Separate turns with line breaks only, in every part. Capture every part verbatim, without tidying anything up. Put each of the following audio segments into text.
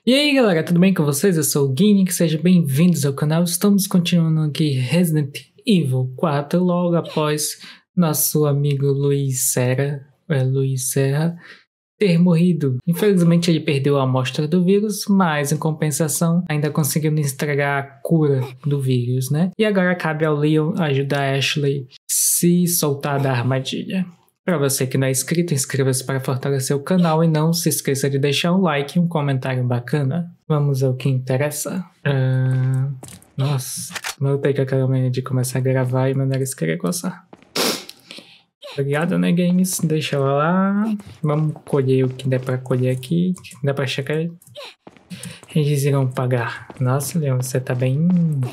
E aí galera, tudo bem com vocês? Eu sou o Guini, sejam bem-vindos ao canal. Estamos continuando aqui Resident Evil quatro, logo após nosso amigo Luiz Serra, é, Luiz Serra ter morrido. Infelizmente ele perdeu a amostra do vírus, mas em compensação ainda conseguiu nos entregar a cura do vírus, né? E agora cabe ao Leon ajudar a Ashley se soltar da armadilha. Para você que não é inscrito, inscreva-se para fortalecer o canal e não se esqueça de deixar um like e um comentário bacana. Vamos ao que interessa. Uh... Nossa, não tenho aquela manhã de começar a gravar e meu nariz querer coçar. Obrigado, né, games? Deixa eu lá. Vamos colher o que der para colher aqui. Dá para checar. Eles irão pagar. Nossa, Leon, você tá bem...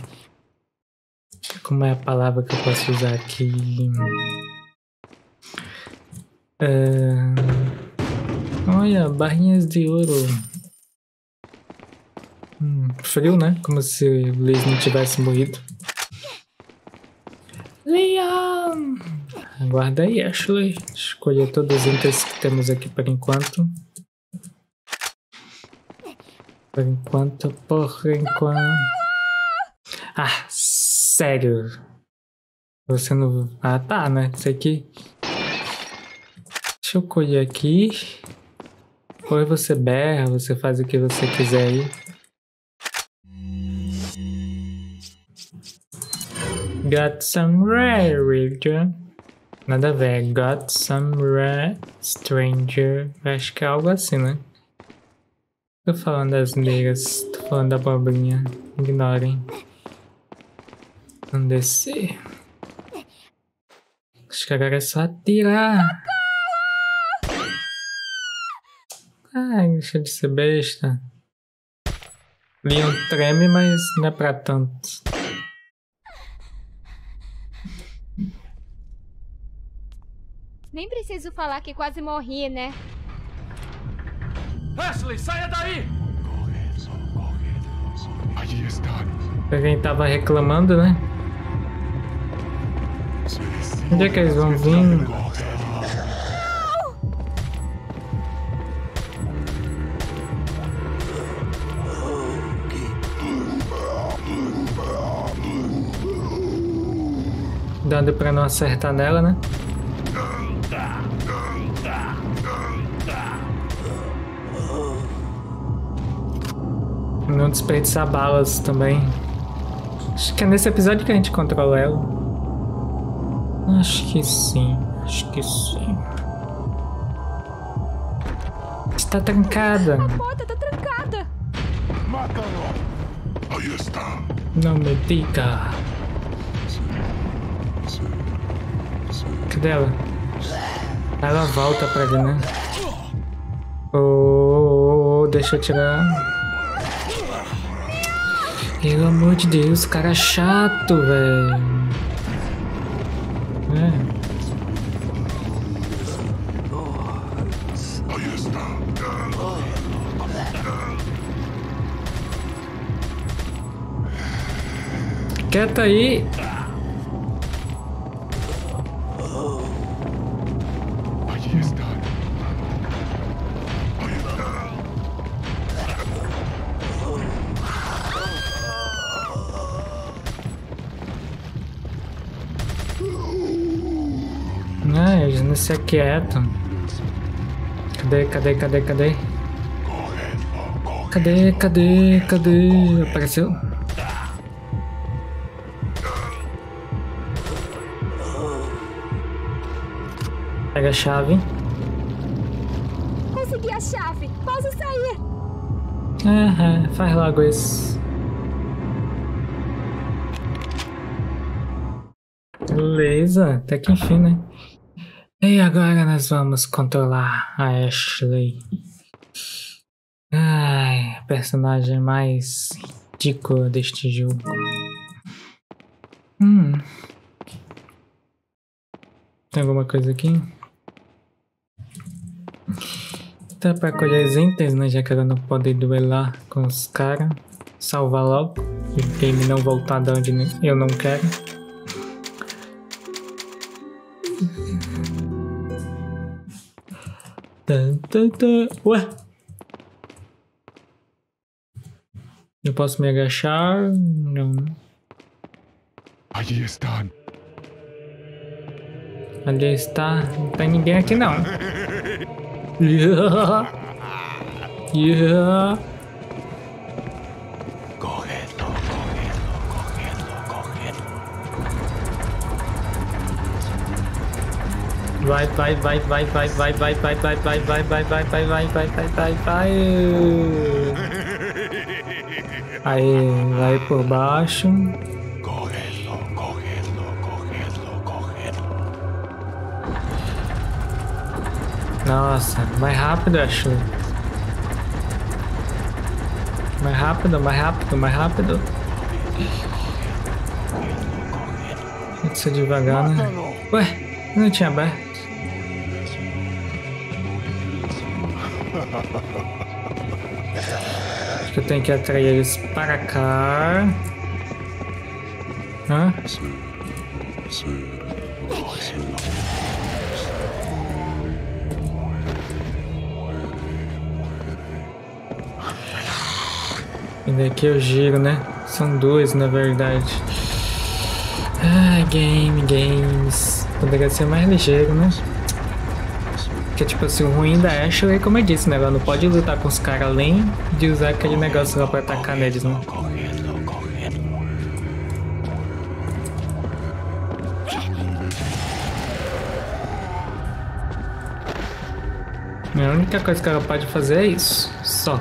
Como é a palavra que eu posso usar aqui? Uh, olha, barrinhas de ouro. Hum, frio, né? Como se o Liz não tivesse morrido. Leon! Aguarda aí, Ashley. Escolher todos os itens que temos aqui por enquanto. Por enquanto, por enquanto. Ah, sério? Você não... Ah, tá, né? Isso aqui... Deixa eu colher aqui. Ou você berra, você faz o que você quiser aí. Got some rare, nada a ver. Got some rare stranger. Acho que é algo assim, né? Tô falando das neiras, tô falando da abobrinha. Ignorem. Vamos descer. Acho que agora é só atirar. Ai, deixa de ser besta. Leon treme, mas não é pra tanto.
Nem preciso falar que quase morri, né?
Ashley, saia daí! Aí está.
Pra quem tava reclamando, né? Onde é que eles vão vir? Dando pra não acertar nela, né? Não desperdiçar balas também. Acho que é nesse episódio que a gente controla ela. Acho que sim. Acho que sim. Está trancada.
A porta tá trancada.
Mata-lo! Aí está.
Não me diga. Cadê ela? Ela volta pra ali, né? Oh, oh, oh, deixa eu tirar. Pelo amor de Deus, cara chato, velho. É. Quieta aí. Ah, eles não se aquietam. Cadê, cadê, cadê, cadê? Cadê, cadê, cadê? Apareceu? Pega a chave.
Consegui a chave. Posso sair.
Aham, faz logo isso. Beleza, até que enfim, né? E agora nós vamos controlar a Ashley. Ai, a personagem mais ridícula deste jogo. Hum. Tem alguma coisa aqui? Dá pra colher os itens, né? Já que ela não pode duelar com os caras. Salvar logo. E o game não voltar de onde eu não quero. Tan, tan, tan. Ué? Eu posso me agachar? Não.
Allí están.
Ali está. Não tem ninguém aqui não. Yeah. Yeah.
Cogedlo, cogedlo, cogedlo, cogedlo.
Vai, vai, vai, vai, vai, vai, vai, vai, vai, vai, vai, vai, vai, vai, vai, vai, vai, vai, vai. Aí, vai por baixo.
Cogedlo, cogedlo, cogedlo, cogedlo.
Nossa, mais rápido, Ashley. Mais rápido, mais rápido, mais rápido. Tem que ser devagar, né? Ué, não tinha aberto. Acho que eu tenho que atrair eles para cá. Hã? E daqui eu giro, né? São dois, na verdade. Ah, game, games. Poderia ser mais ligeiro, né? Porque, tipo assim, o ruim da Ashley, como eu disse, né? Ela não pode lutar com os caras além de usar aquele negócio lá pra atacar neles, né? A única coisa que ela pode fazer é isso. Só.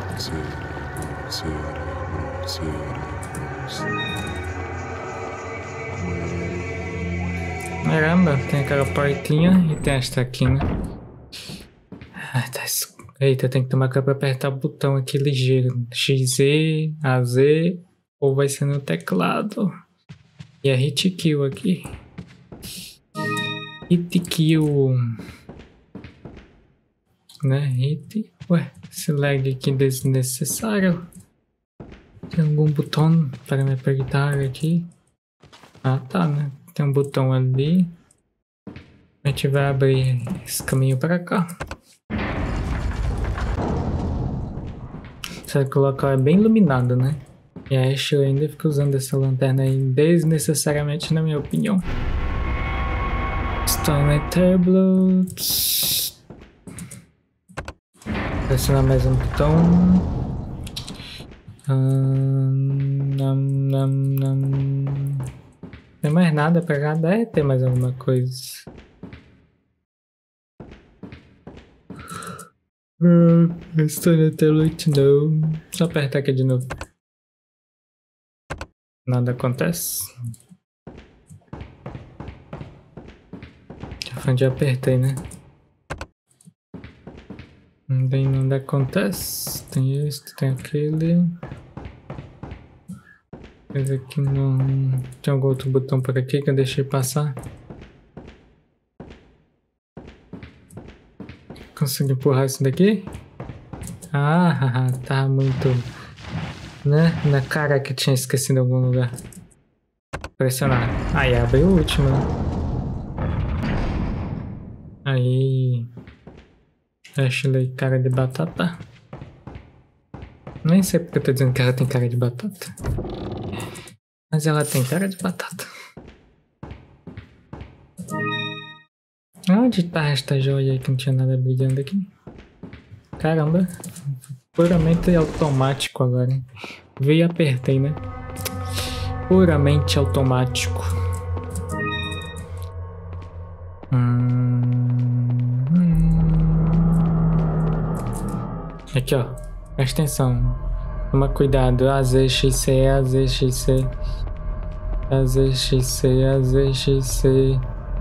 Caramba, tem aquela portinha e tem esta aqui, né? Ai, tá es... Eita, tem que tomar cuidado pra apertar o botão aqui ligeiro. X Z, A Z, ou vai ser no teclado. E é hit kill aqui. Hit kill. Né? Hit. Ué, esse lag aqui desnecessário. Tem algum botão para me apertar aqui? Ah, tá, né? Tem um botão ali. A gente vai abrir esse caminho para cá. Sabe que o local é bem iluminado, né? E a Ashley ainda fica usando essa lanterna aí desnecessariamente, na minha opinião. Stone Blood. Pressionar mais um botão. Hum, nam, nam, nam. Tem mais nada pra cá? Deve ter mais alguma coisa. Estou na tablet, não. Só apertar aqui de novo. Nada acontece. Já foi onde eu apertei, né? Não tem nada acontece. Tem este, tem aquele. Esse aqui não. Tem algum outro botão por aqui que eu deixei passar? Consegui empurrar isso daqui? Ah, tá muito. Né? Na cara que tinha esquecido em algum lugar. Pressionar. Aí abre o último. Aí. Ashley, cara de batata. Nem sei porque eu tô dizendo que ela tem cara de batata. Mas ela tem cara de batata. Onde tá esta joia aí que não tinha nada brilhando aqui? Caramba. Puramente automático agora, hein? Veio e apertei, né? Puramente automático. Hum... Aqui, ó. Presta atenção. Toma cuidado. A Z X C, A Z X C. A Z X C, A Z X C.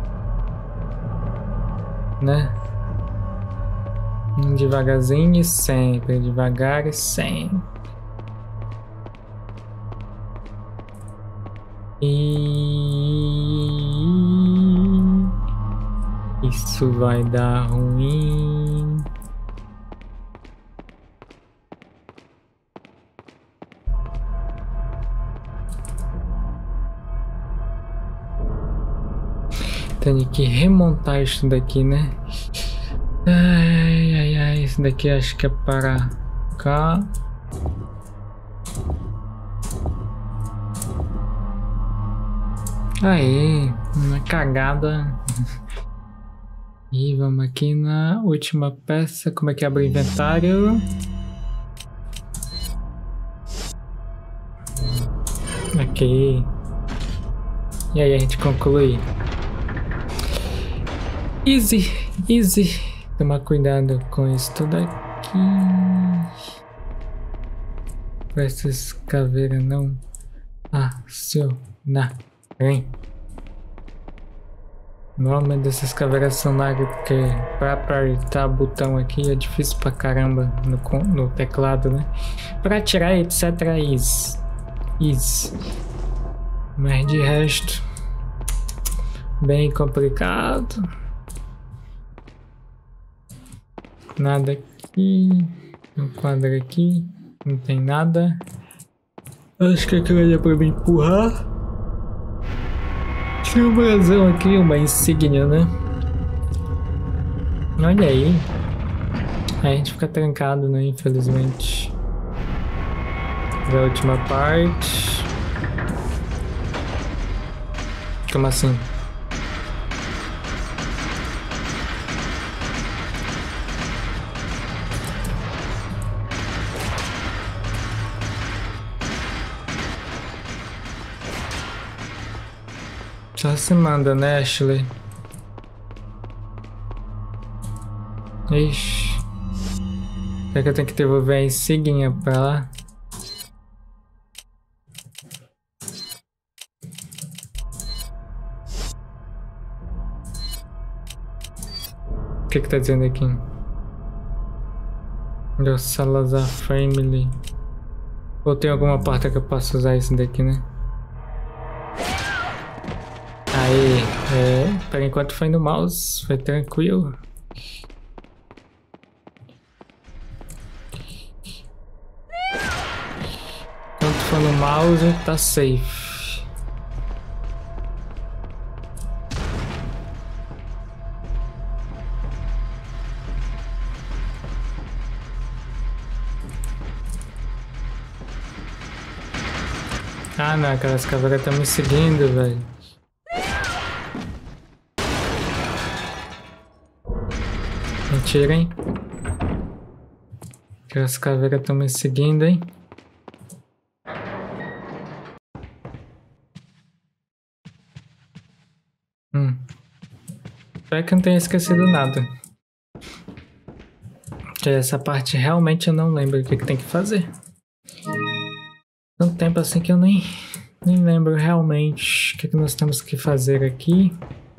Né? Devagarzinho e sempre. Devagar e sempre. E... Isso vai dar ruim. Tenho que remontar isso daqui, né? Ai, ai, ai. Isso daqui acho que é para cá. Aí, uma cagada. E vamos aqui na última peça. Como é que abre o inventário? Ok. E aí a gente conclui. Easy, easy. Tomar cuidado com isso tudo aqui. Pra essas caveiras não acionarem. Normalmente essas caveiras são largas porque pra apertar o botão aqui é difícil pra caramba no, no teclado, né? Pra atirar, etc. Is. Is. Mas de resto, bem complicado. Nada aqui. Um quadro aqui. Não tem nada. Acho que aquilo ali é pra me empurrar. Tinha um brasão aqui, uma insígnia, né? Olha aí. Aí a gente fica trancado, né? Infelizmente. Da última parte. Como assim? Só se manda, né, Ashley? Ixi. Será que eu tenho que devolver a insígnia pra lá? O que que tá dizendo aqui? Do Salazar Family. Ou tem alguma porta que eu possa usar isso daqui, né? Aí, é, por enquanto foi no mouse, foi tranquilo. Enquanto for no mouse, tá safe. Ah não, aquelas caveiras estão me seguindo, velho. Mentira, hein? Aquelas caveiras estão me seguindo, hein? Hum. Espero que eu não tenha esquecido nada. Porque essa parte realmente eu não lembro o que, que tem que fazer. Tanto tempo assim que eu nem, nem lembro realmente o que, que nós temos que fazer aqui.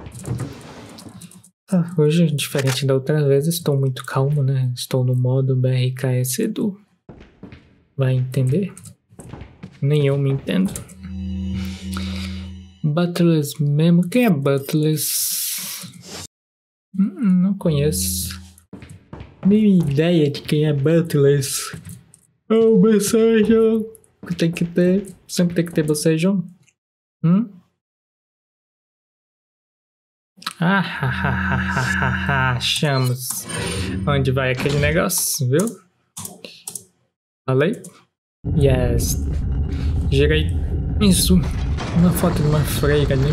Ah, hoje, diferente da outra vez, estou muito calmo, né? Estou no modo B R K S Edu. Vai entender? Nem eu me entendo. Butlers mesmo? Quem é Butlers? Hum, não conheço. Nem ideia de quem é Butlers. Oh, mensagem! Tem que ter. Sempre tem que ter bocejão. Hum? Ah, ha, ha, ha, ha, ha, achamos. Onde vai aquele negócio, viu? Falei? Yes. Girei. Isso. Uma foto de uma freira ali.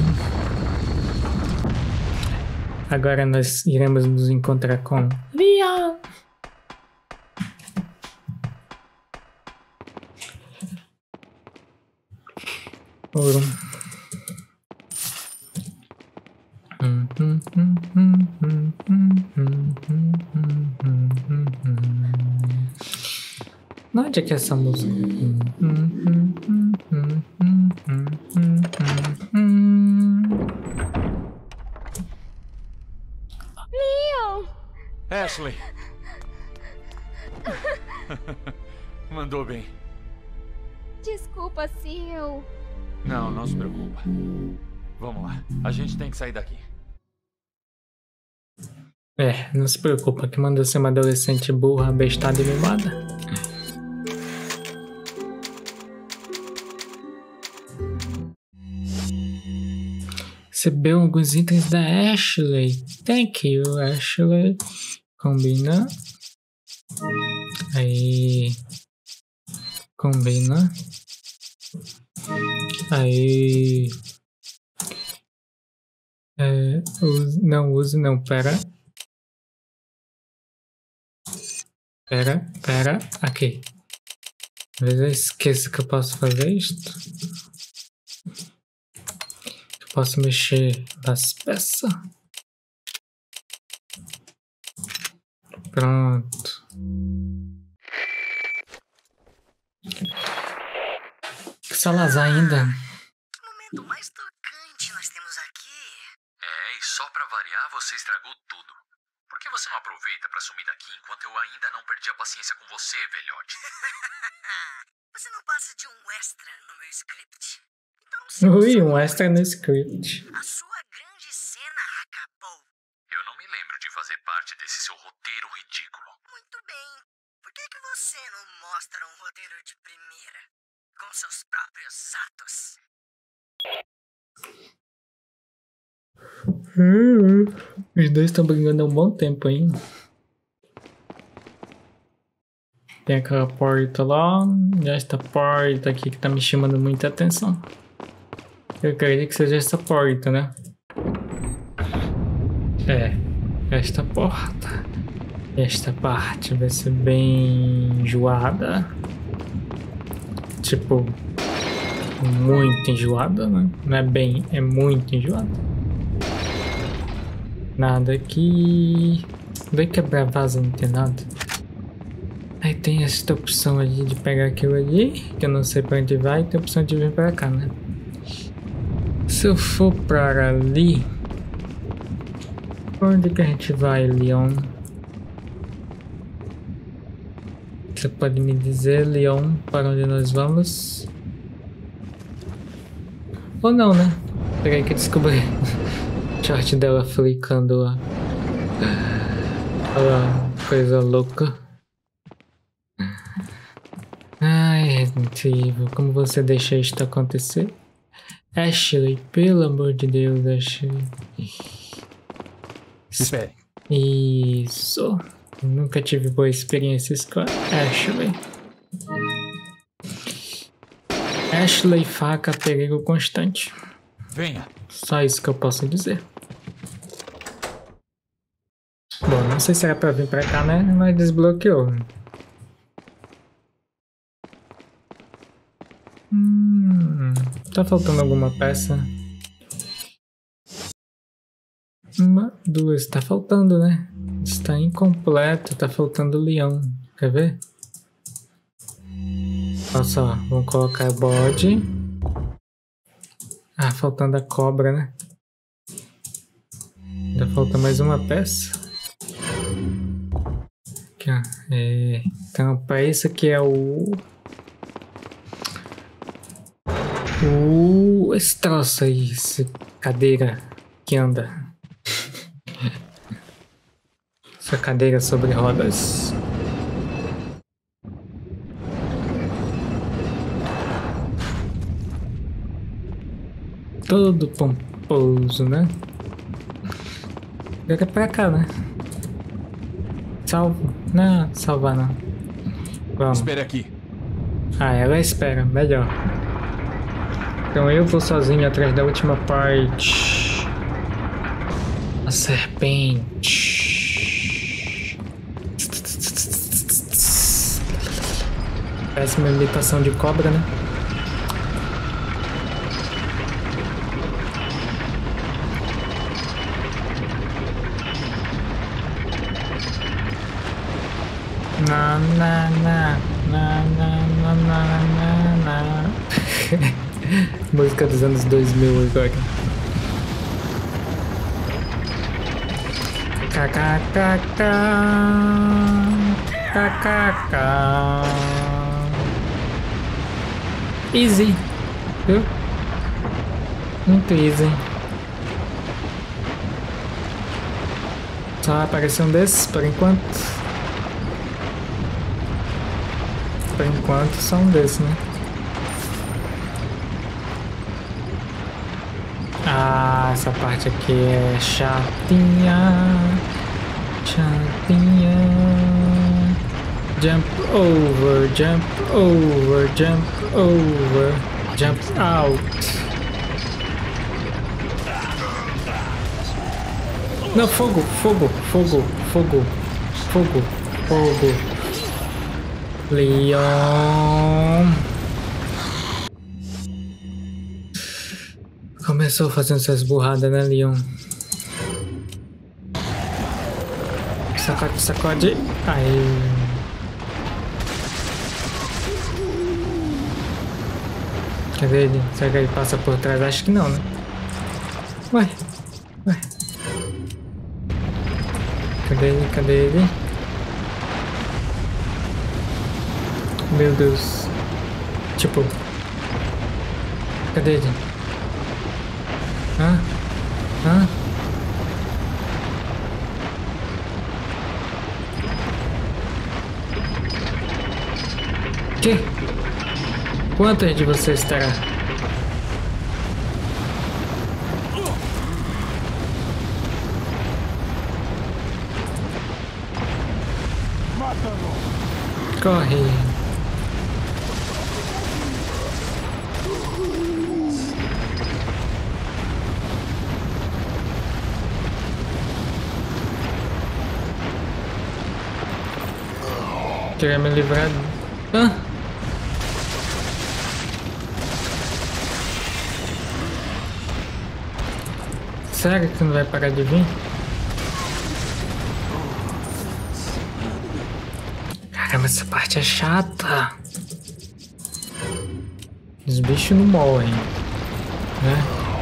Agora nós iremos nos encontrar com Leon. Ouro. Onde é que é essa música?
Leon!
Ashley! Mandou bem.
Desculpa se eu...
Não, não se preocupa. Vamos lá. A gente tem que sair daqui.
É, não se preocupa que manda ser uma adolescente burra, bestada e mimada. Recebeu alguns itens da Ashley. Thank you, Ashley. Combina. Aí. Combina. Aí. É, use, não use, não, pera. Pera, pera, aqui. Às vezes eu esqueço que eu posso fazer isto. Eu posso mexer nas peças. Pronto. Salazar ainda.
Momento mais tocante nós temos aqui.
É, e só pra variar, você estragou tudo. Por que você não aproveita pra sumir daqui enquanto eu ainda não perdi a paciência com você, velhote?
Você não passa de um extra no meu script. Então,
Ui, um extra no script.
a sua grande cena acabou.
Eu não me lembro de fazer parte desse seu roteiro ridículo.
Muito bem. Por que, que você não mostra um roteiro de primeira? Com seus próprios atos.
Hum, os dois estão brigando há um bom tempo ainda. Tem aquela porta lá. E esta porta aqui que tá me chamando muita atenção. Eu acredito que seja essa porta, né? É, esta porta. Esta parte vai ser bem enjoada. Tipo, muito enjoada, né? Não é bem, é muito enjoada. Nada aqui. Vai quebrar vaso, não tem nada. Aí tem esta opção ali de pegar aquilo ali, que eu não sei pra onde vai, e tem a opção de vir pra cá, né? Se eu for pra ali... Pra onde que a gente vai, Leon? Você pode me dizer, Leon, para onde nós vamos? Ou não, né? Peraí que eu descobri. Chart dela flicando lá. Olha lá, coisa louca. Ai, Resident Evil, como você deixa isto acontecer? Ashley, pelo amor de Deus, Ashley.
Espere.
Isso. Nunca tive boas experiências com a Ashley. Ashley, faca, perigo constante.
Venha.
Só isso que eu posso dizer. Bom, não sei se era pra vir pra cá, né? Mas desbloqueou. Hum, tá faltando alguma peça? Uma, duas, tá faltando, né? Está incompleto, tá faltando o leão. Quer ver? Olha só, vamos colocar bode. Ah, faltando a cobra, né? Ainda falta mais uma peça. Aqui, ó. É, então, para isso aqui é o... O... Esse troço aí, essa cadeira que anda. Essa cadeira sobre rodas. Todo pomposo, né? Pega pra cá, né? Salvo. Não, salvar não. Vamos.
Espere aqui.
Ah, ela espera. Melhor. Então eu vou sozinho atrás da última parte. A serpente. Parece uma imitação de cobra, né? Na na na na na na na na na. Música dos anos dois mil agora. Kkk kkk. Easy, viu? Muito easy. Só apareceu um desses por enquanto. Por enquanto só um desses, né? Ah, essa parte aqui é chatinha. Chatinha. Jump over, jump over, jump over, jump out. Não, fogo, fogo, fogo, fogo, fogo, fogo. Leon. Começou fazendo essas burradas, né, Leon? Sacode, sacode. Aí. Cadê ele? Será que ele passa por trás? Acho que não, né? Ué, ué. Cadê ele? Cadê ele? Meu Deus. Tipo. Cadê ele? Hã? Hã? Que? Quantas de vocês terá? Corre. Queria me livrar. Hã? Sério que não vai parar de vir? Caramba, essa parte é chata. Os bichos não morrem, né?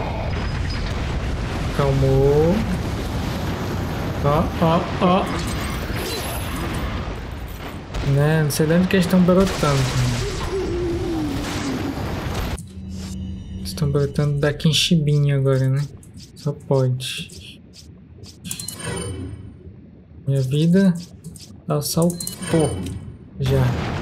Calmou. Ó, ó, ó. Né? Não sei de onde que eles estão brotando. Estão brotando daqui em Chibinha agora, né? Só pode. Minha vida ela saltou já.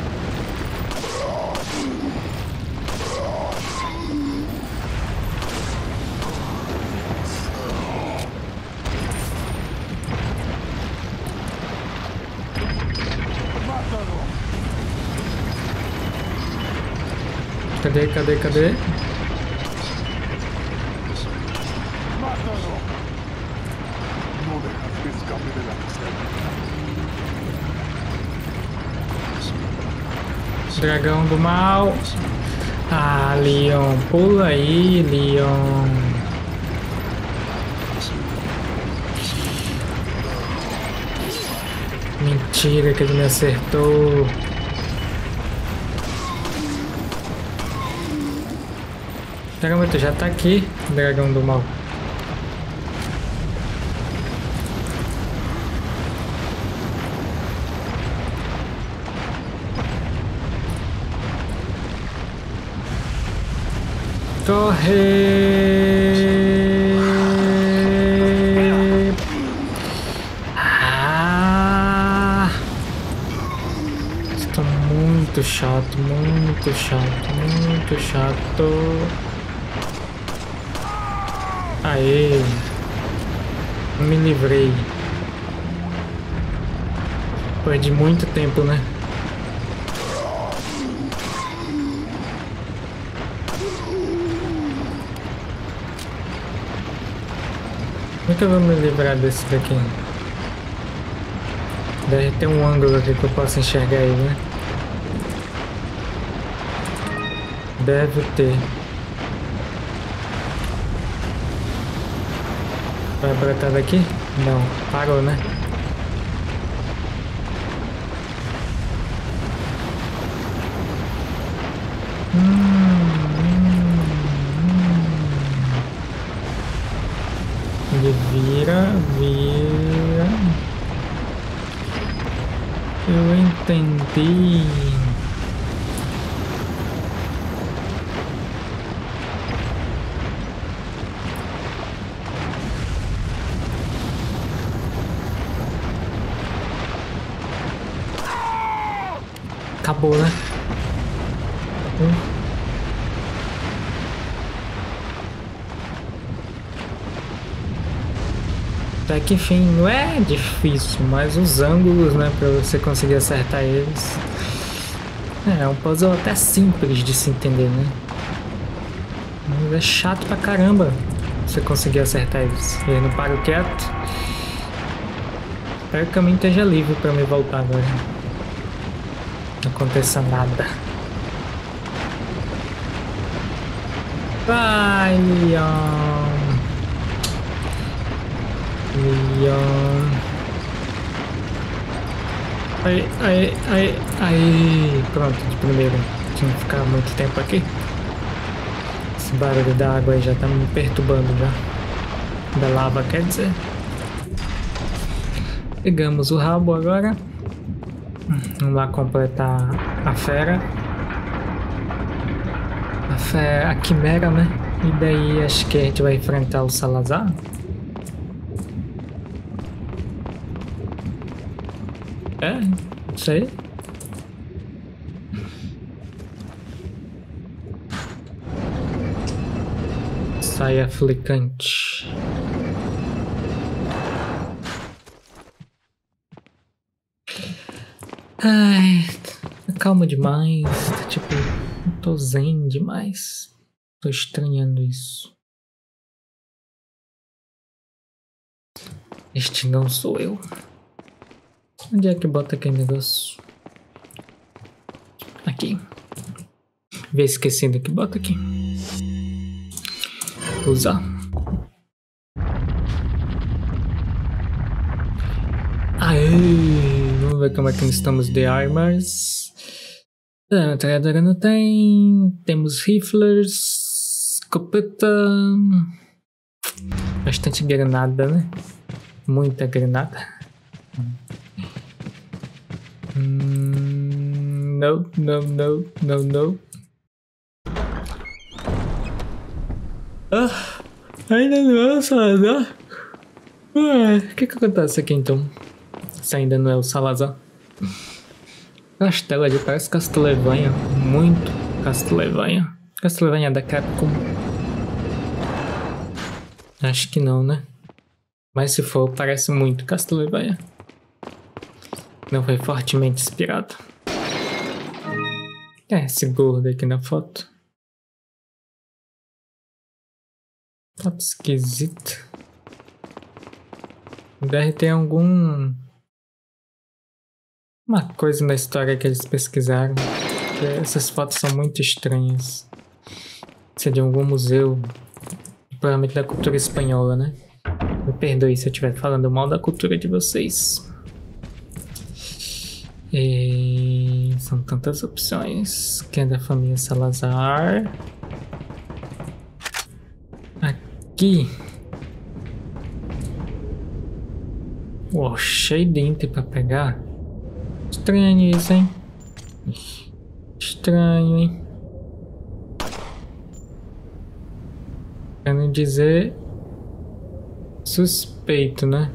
Cadê, cadê, cadê? Dragão do mal. Ah, Leon, pula aí, Leon. Mentira que ele me acertou. Caramba, tu já tá aqui, dragão do mal. Corre! Ah! Estou muito chato, muito chato, muito chato. Aê! Me livrei. Perdi muito tempo, né? Como é que eu vou me livrar desse daqui? Deve ter um ângulo aqui que eu possa enxergar ele, né? Deve ter. Vai brotar daqui? Não, parou, né? Hum, hum, hum. Ele vira, vira. Eu entendi. Acabou, né? Hum. Até que enfim, não é difícil, mas os ângulos, né, pra você conseguir acertar eles. É, é um puzzle até simples de se entender, né? Mas é chato pra caramba você conseguir acertar eles. Eles não param quieto. Espero que o caminho esteja livre pra me voltar agora. Não aconteça nada. Vai, Leon. Leon. Ai, ai, ai, ai. Pronto, de primeiro. Tinha que ficar muito tempo aqui. Esse barulho da água aí já tá me perturbando já. Da lava, quer dizer. Pegamos o rabo agora. Vamos lá completar a fera. A fera, a quimera, né? E daí acho que a gente vai enfrentar o Salazar. É, não sei. Saia flicante. Ai, tá calma demais. Tá, tipo, não tô zen demais. Tô estranhando isso. Este não sou eu. Onde é que bota aquele negócio? Aqui. Vê esquecendo que bota aqui. Usar. Aê! Vamos ver como é que estamos de armas. A metralhadora não tem. Temos riflers. Escopeta. Bastante granada, né? Muita granada. Hum, não, não, não, não, não. Ah, ainda não é o Salazar? Ah, o que que acontece aqui então? Se ainda não é o Salazar. Castelo ali parece Castlevania. Muito Castlevania. Castlevania da Capcom. Acho que não, né? Mas se for, parece muito Castlevania. Não foi fortemente inspirado. É, esse gordo aqui na foto. Foto esquisita. Deve ter algum... uma coisa na história que eles pesquisaram. Porque essas fotos são muito estranhas. Isso é de algum museu. Provavelmente da cultura espanhola, né? Me perdoe se eu estiver falando mal da cultura de vocês. E... são tantas opções. Que é da família Salazar. Aqui. Uou, cheio de item pra pegar. Estranho isso, hein? Estranho, hein? Quero dizer... suspeito, né?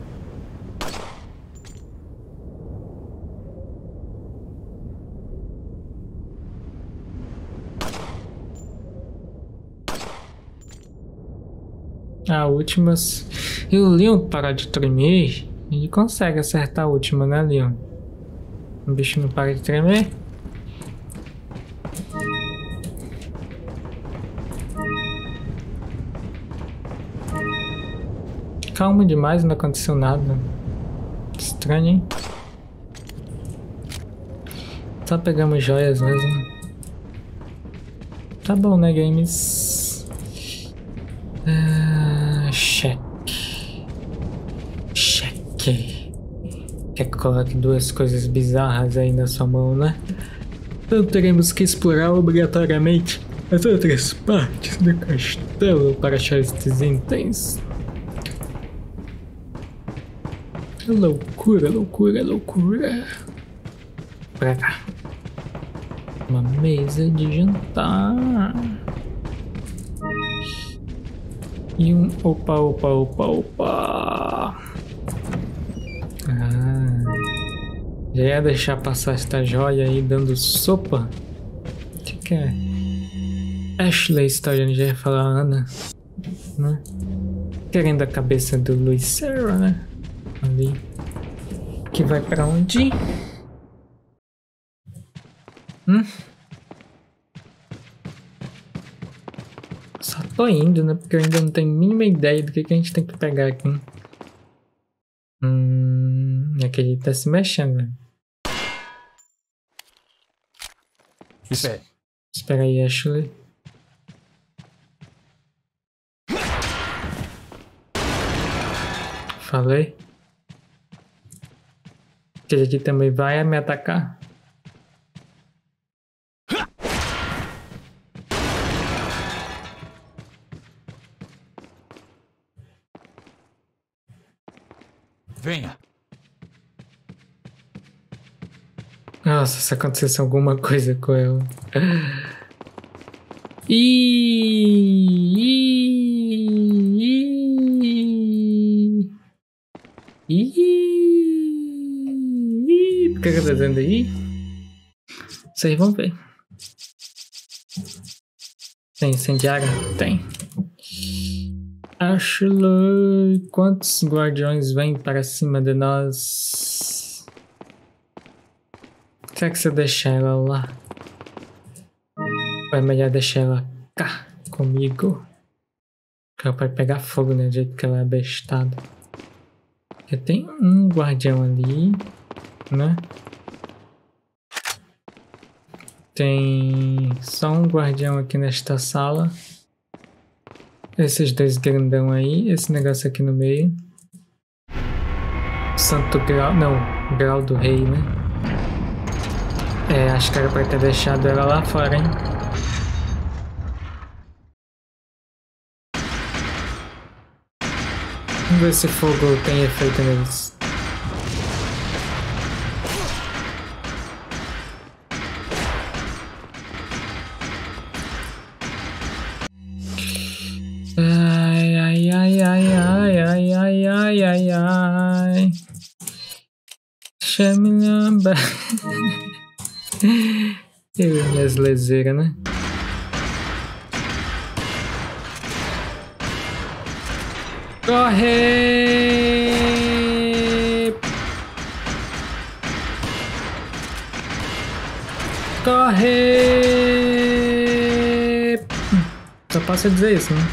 A última... E o Leon parar de tremer, ele consegue acertar a última, né, Leon? O bicho não para de tremer. Calma demais, não aconteceu nada. Estranho, hein? Só pegamos joias mesmo. Tá bom, né, games? Uh, cheque. Cheque. Quer que coloque duas coisas bizarras aí na sua mão, né? Então teremos que explorar obrigatoriamente as outras partes do castelo para achar estes itens. Loucura, loucura, loucura. Pra cá. Uma mesa de jantar. E um... Opa, opa, opa, opa. Ah. Já ia deixar passar esta joia aí dando sopa? O que que é? Ashley está olhando, já ia falar Ana. Né? Querendo a cabeça do Luiz Serra, né? Ali. Que vai pra onde? Hum? Só tô indo, né? Porque eu ainda não tenho a mínima ideia do que, que a gente tem que pegar aqui. Hum... Aqui que ele tá se mexendo, velho.
Espere.
Espera aí, Ashley. Falei. Que ele aqui também vai me atacar.
Venha.
Nossa, se acontecesse alguma coisa com ela. Ih, ih, ih. Por que que eu tô dizendo aí? Vocês vão ver. Tem incendiário? Tem. Ashley, quantos guardiões vêm para cima de nós? Será que você deixar ela lá? Ou é melhor deixar ela cá comigo? Que ela pode pegar fogo, né? Do jeito que ela é bestada. Porque tem um guardião ali, né? Tem só um guardião aqui nesta sala. Esses dois grandão aí. Esse negócio aqui no meio. Santo Grau. Não, Grau do Rei, né? É, acho que era pra ter deixado ela lá fora, hein? Vamos ver se fogo tem efeito neles. Ai, ai, ai, ai, ai, ai, ai, ai, ai, ai. Chame lamba. Eu e minhas leseiras, né? Corre! Corre! Só posso dizer isso, né?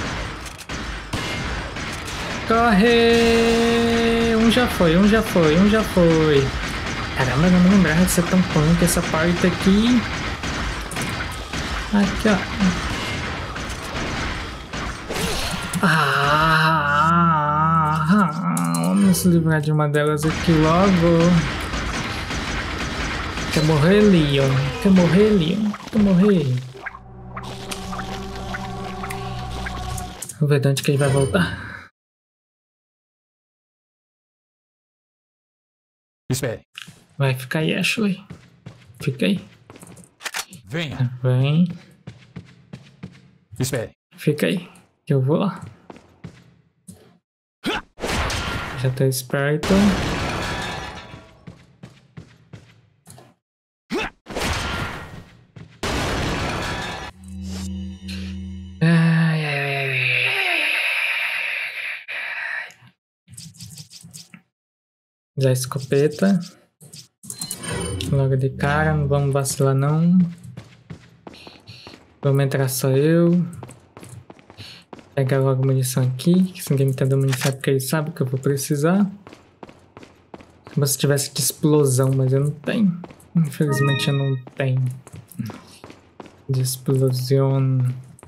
Corre! Um já foi, um já foi, um já foi. Caramba, não me lembrava de ser tão punk essa parte aqui. Aqui, ó. Ah, vamos se livrar de uma delas aqui logo. Quer morrer, Leon? Quer morrer, Leon? Quer morrer? Vamos ver de onde que ele vai voltar.
Espere.
Vai ficar aí, Ashley. Fica aí.
Venha.
Vem.
Espere.
Fica aí. Que eu vou lá. Já tá esperto. Ai, ai, ai, ai. Já escopeta. Logo de cara, não vamos vacilar não. Vamos entrar só eu. Pegar logo munição aqui, que se ninguém me tá dando munição é porque ele sabe que eu vou precisar. Como se tivesse de explosão, mas eu não tenho. Infelizmente eu não tenho. De explosão.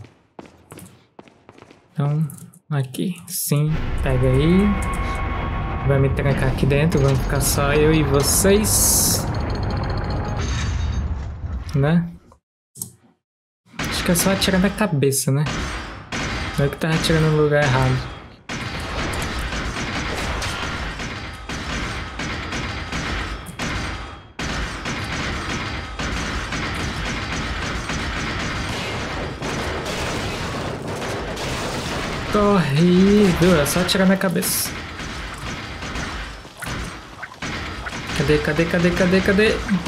Então, aqui, sim, pega aí. Vai me trancar aqui dentro, vamos ficar só eu e vocês. Né? Acho que é só atirar na cabeça, né? Não é que tava atirando no lugar errado. Corre! Viu? É só atirar na cabeça. Cadê, cadê, cadê, cadê, cadê?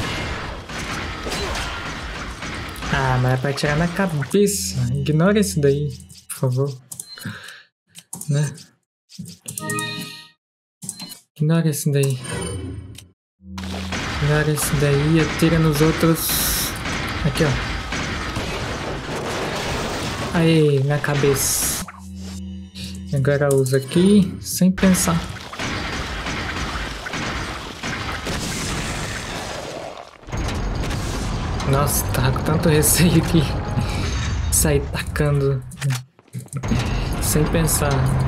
Ah, mas é pra atirar na cabeça. Ignora isso daí, por favor. Né? Ignora isso daí. Ignora isso daí e atira nos outros. Aqui, ó. Aí, na cabeça. Agora usa aqui, sem pensar. Nossa, tava com tanto receio que sair tacando sem pensar.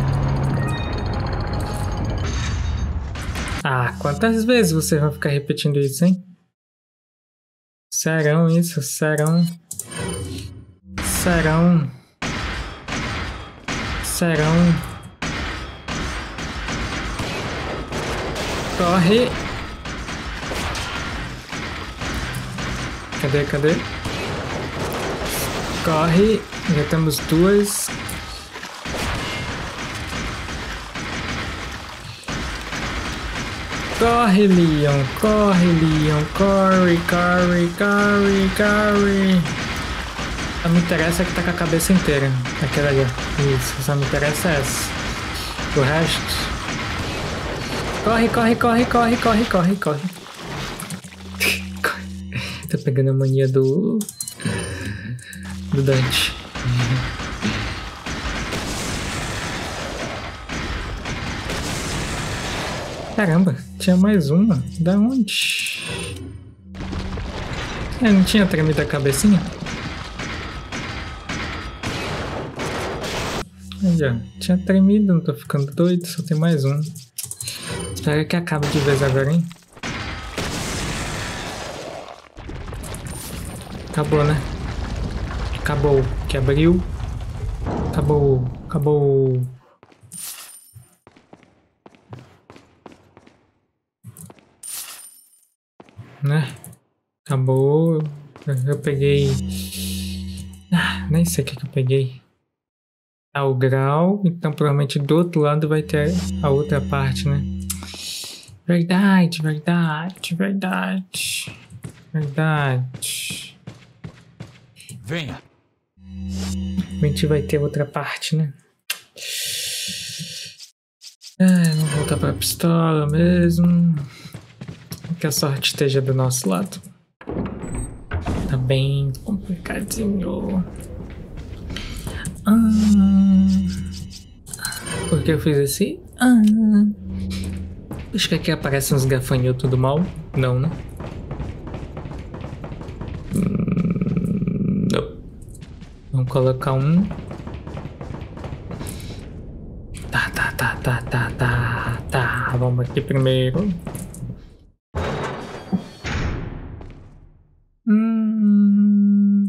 Ah, quantas vezes você vai ficar repetindo isso, hein? Serão isso, serão. Serão. Serão. Corre. Cadê, cadê? Corre. Já temos duas. Corre, Leon. Corre, Leon. Corre, corre, corre, corre. Só me interessa é que tá com a cabeça inteira. Aquela ali. Isso, só me interessa é essa. O resto... Corre, corre, corre, corre, corre, corre, corre. Tô pegando a mania do... do Dante. Caramba, tinha mais uma. Da onde? É, não tinha tremido a cabecinha? Aí, ó. Tinha tremido, não tô ficando doido, só tem mais um. Espero que acabe de vez agora, hein? Acabou, né? Acabou. Que abriu. Acabou. Acabou. Né? Acabou. Eu peguei... Ah, nem sei o que, que eu peguei. Ah, o grau. Então provavelmente do outro lado vai ter a outra parte, né? Verdade, verdade, verdade. Verdade.
Venha.
A gente vai ter outra parte, né? Ah, vamos voltar pra pistola mesmo. Que a sorte esteja do nosso lado. Tá bem complicadinho. Ah, por que eu fiz assim? Ah, acho que aqui aparecem uns gafanhotos do mal. Não, né? Hum, não. Vamos colocar um. Tá, tá, tá, tá, tá, tá, tá. Vamos aqui primeiro. Hum.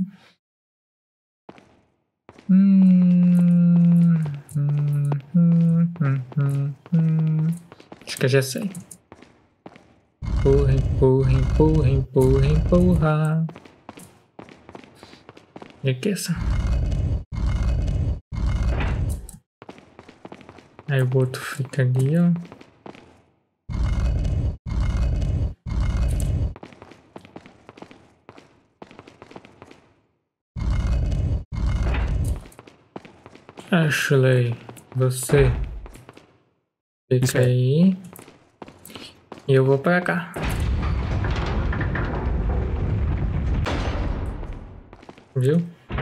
Hum. Hum. Hum. Hum. Hum. Acho que eu já sei. Empurra, empurra, empurra, empurra, empurra. E aqui essa. Aí o outro fica ali, ó. Ashley, você fica aí e eu vou pra cá. Viu?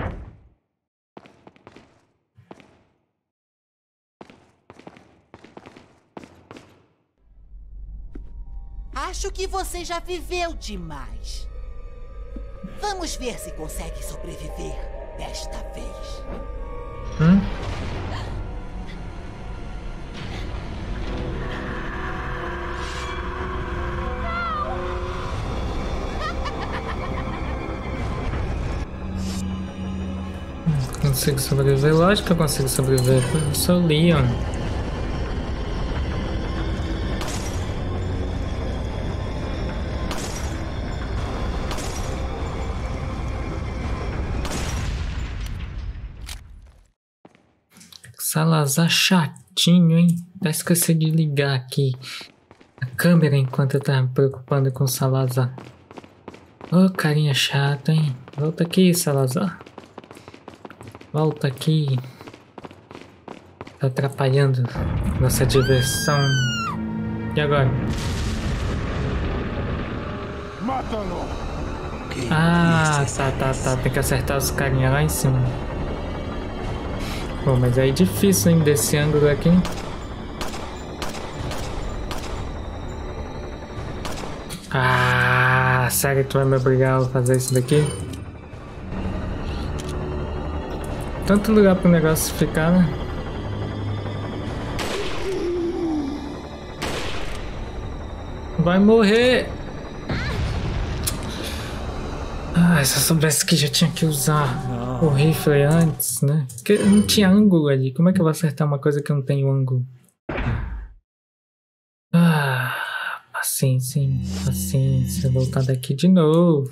Acho que você já viveu demais. Vamos ver se consegue sobreviver desta vez.
Hum? Consigo sobreviver? Lógico que eu consigo sobreviver. Eu sou o Leon. Salazar chatinho, hein? Até esqueci de ligar aqui a câmera enquanto eu tava me preocupando com o Salazar. Ô, carinha chata, hein? Volta aqui, Salazar. Volta aqui. Tá atrapalhando nossa diversão. E agora?
Mata-lo!
Ah, tá, tá, tá. Tem que acertar os carinha lá em cima. Bom, mas aí é difícil, hein, desse ângulo aqui. Ah, Ah, sério que tu vai me obrigar a fazer isso daqui? Tanto lugar pro negócio ficar, né? Vai morrer! Ah, se eu soubesse que já tinha que usar não. o rifle antes, né? Porque não tinha ângulo ali. Como é que eu vou acertar uma coisa que não tem ângulo? Ah, paciência, hein? Paciência. Voltar daqui de novo.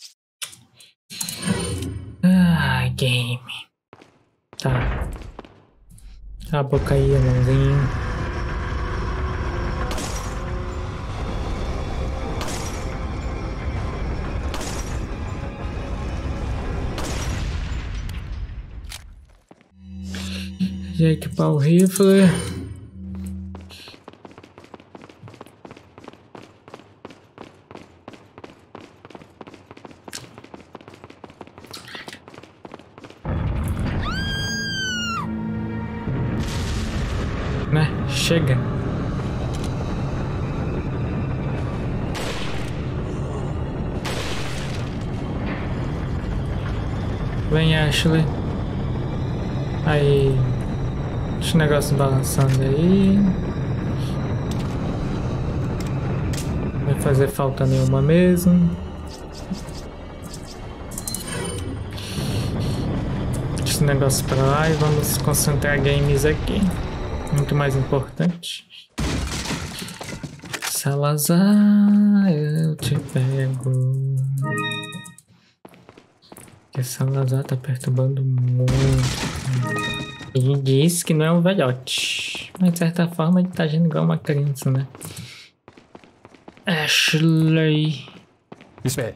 Ah, game. Tá. Cala a boca aí, irmãozinho. Já equipar o rifle. Né? Chega. Vem, Ashley. Aí. Deixa o negócio balançando aí. Não vai fazer falta nenhuma mesmo. Deixa esse negócio pra lá e vamos concentrar games aqui. Muito mais importante. Salazar, eu te pego. Porque Salazar tá perturbando muito. Ele diz que não é um velhote, mas de certa forma ele tá agindo igual uma criança, né? Ashley.
Espere.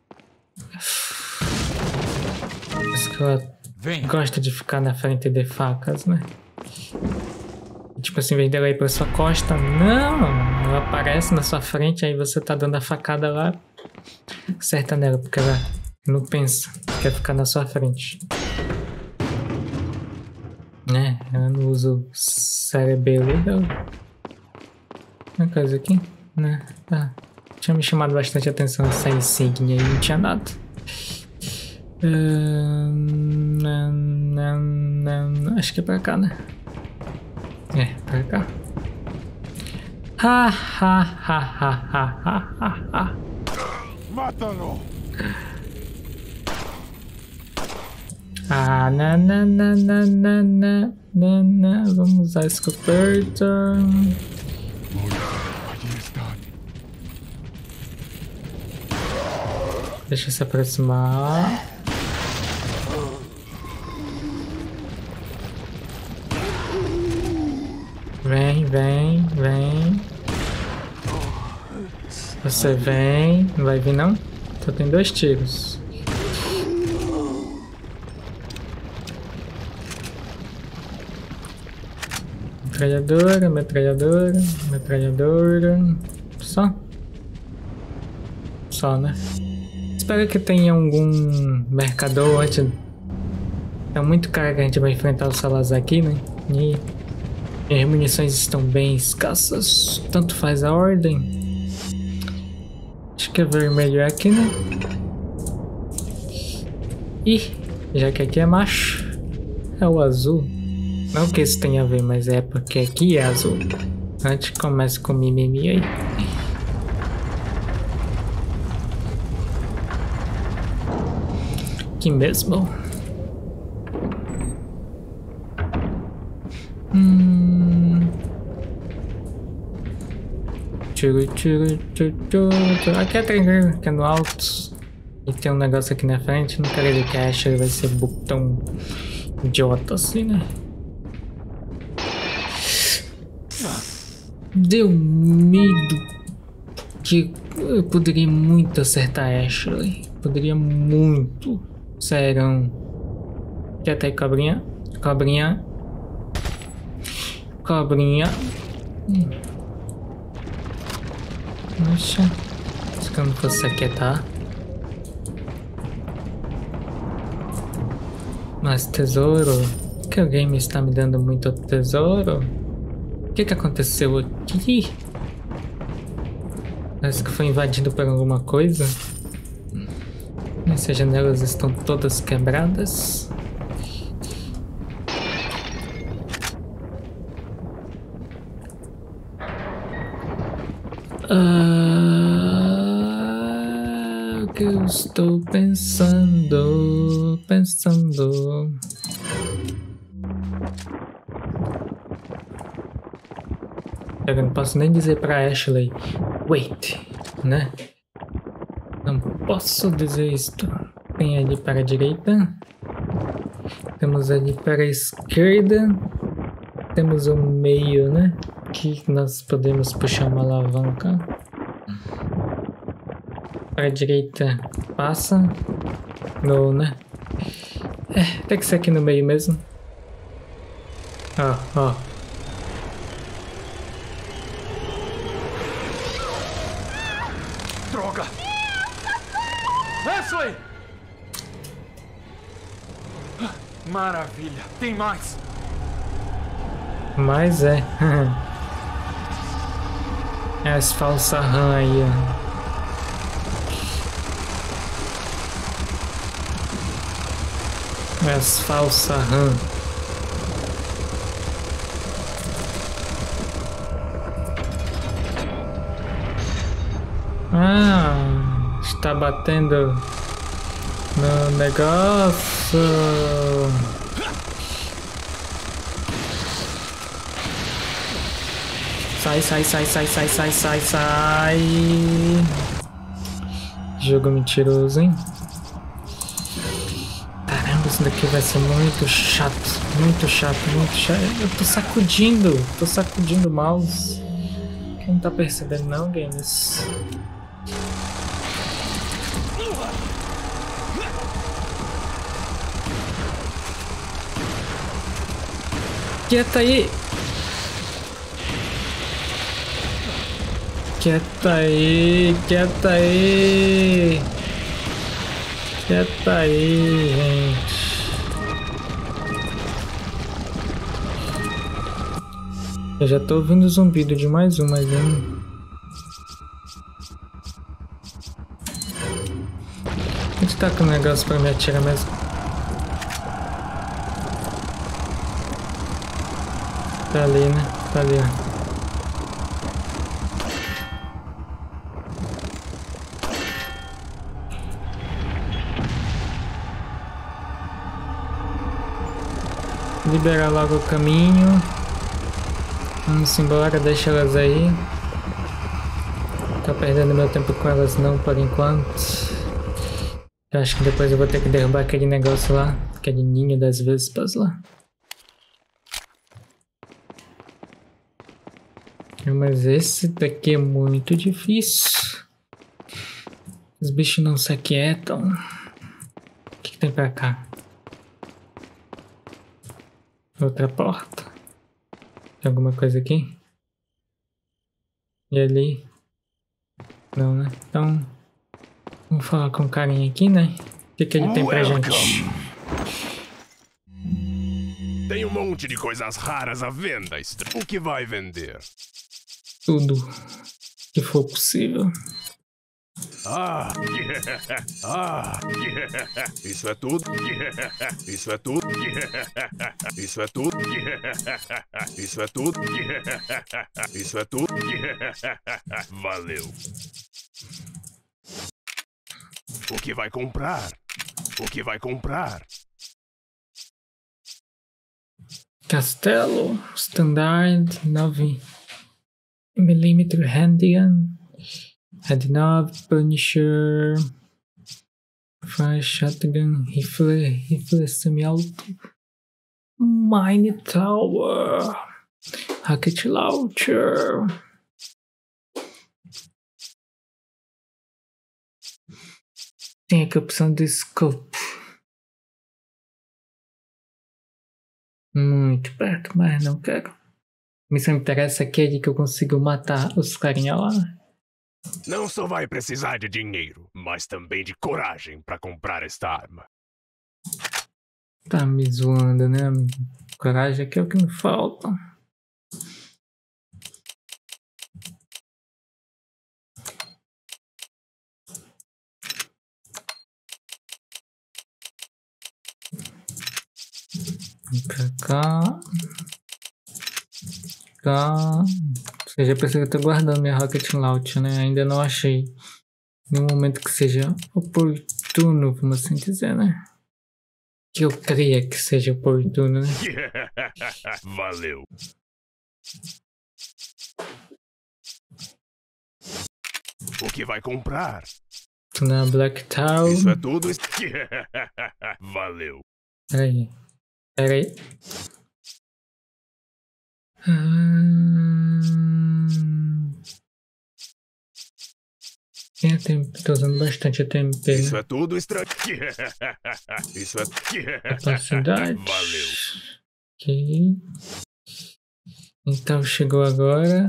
Acho que ela
Vem.
gosta de ficar na frente de facas, né? Tipo assim, em vez dela ir pra sua costa, não! Ela aparece na sua frente, aí você tá dando a facada lá, acerta nela, porque ela não pensa, quer ficar na sua frente. Né? Ela não usa o cerebelo dela. Uma coisa aqui, né? Tá. Tinha me chamado bastante atenção essa insígnia aí, não tinha nada. Uh, não, não, não. Acho que é pra cá, né? É, pra cá. Ha, ha, ha, ha, ha, ha, ha, ha.
Mata-lo!
Ah, na, na, na, na, na, na, na, na. Vamos usar a escopeta. Deixa eu se aproximar. Vem, vem, vem. Você vem. Não vai vir não? Só tem dois tiros. Metralhadora, metralhadora, metralhadora. Só? Só, né? Espero que tenha algum mercador antes. É muito caro que a gente vai enfrentar o Salazar aqui, né? E as munições estão bem escassas. Tanto faz a ordem. Acho que é vermelho aqui, né? Ih, já que aqui é macho, é o azul. Não que isso tenha a ver, mas é porque aqui é azul. Antes começa com mimimi aí. Aqui mesmo. Hum. Tchuru, tchuru, tchuru, tchuru. Aqui é tranquilo, aqui é no alto. E tem um negócio aqui na frente. Não quero dizer que a Ashley vai ser tão idiota assim, né? Deu medo que eu poderia muito acertar a Ashley. Poderia muito. Serão. Quieta aí, cobrinha. Cobrinha. Cobrinha. Hum. Poxa. Se eu não fosse se aquietar. Mas tesouro. Por que o game está me dando muito tesouro? O que que aconteceu aqui? Parece que foi invadido por alguma coisa. Essas janelas estão todas quebradas. Ah, o que eu estou pensando, pensando. Eu não posso nem dizer pra Ashley, wait, né? Não posso dizer isto. Tem ali para a direita. Temos ali para a esquerda. Temos o meio, né? Que nós podemos puxar uma alavanca. Para a direita passa. Não, né? É, tem que ser aqui no meio mesmo. Ó, ó.
Droga! Ashley! Maravilha, tem mais!
Mas é. É as falsas rã aí, ó. É as falsas rã. Ah, está batendo no negócio. Sai, sai, sai, sai, sai, sai, sai, sai. Jogo mentiroso, hein? Caramba, isso daqui vai ser muito chato. Muito chato, muito chato. Eu tô sacudindo. Tô sacudindo o mouse. Quem não tá percebendo não, games? Quieta aí! Quieta aí, quieta aí, quieta aí, gente. Eu já tô ouvindo o zumbido de mais um, mas um. A gente tá com um negócio pra me atirar mesmo. Tá ali, né? Tá ali, ó. Liberar logo o caminho. Vamos embora, deixa elas aí. Tô perdendo meu tempo com elas não por enquanto. Eu acho que depois eu vou ter que derrubar aquele negócio lá. Aquele ninho das vespas lá. Mas esse daqui é muito difícil. Os bichos não se aquietam. O que, que tem pra cá? Outra porta. Tem alguma coisa aqui? E ali? Não, né? Então, vamos falar com o carinha aqui, né? O que, que ele tem pra gente?
Tem um monte de coisas raras à venda. O que vai vender?
Tudo que for possível.
Ah, yeah. Ah, yeah. Isso é tudo. Yeah. Isso é tudo. Yeah. Isso é tudo. Yeah. Isso é tudo. Yeah. Isso é tudo. Yeah. Valeu. O que vai comprar? O que vai comprar?
Castelo Standard nove milímetros Handgun. Head nove, Punisher, Fire Shotgun, Rifle, Rifle semi-alto, Mine Tower, Rocket Launcher. Tem aqui a opção de Scope. Muito perto, mas não quero. A missão me interessa aquele que eu consigo matar os carinha lá.
Não só vai precisar de dinheiro, mas também de coragem para comprar esta arma.
Tá me zoando, né, amigo? Coragem aqui é o que me falta. Pra cá. Cá. Você já percebeu que eu tô guardando minha Rocket Launch, né? Ainda não achei nenhum momento que seja oportuno, vamos assim dizer, né? Que eu creia que seja oportuno, né?
Valeu. O que vai comprar?
Tô na Black Town.
Isso é tudo. Valeu.
Peraí. Peraí. Hum... Tem a tempo, tô usando bastante a T M P.
Isso é tudo estranho. Isso é.
Capacidade.
Valeu.
Ok. Então chegou agora.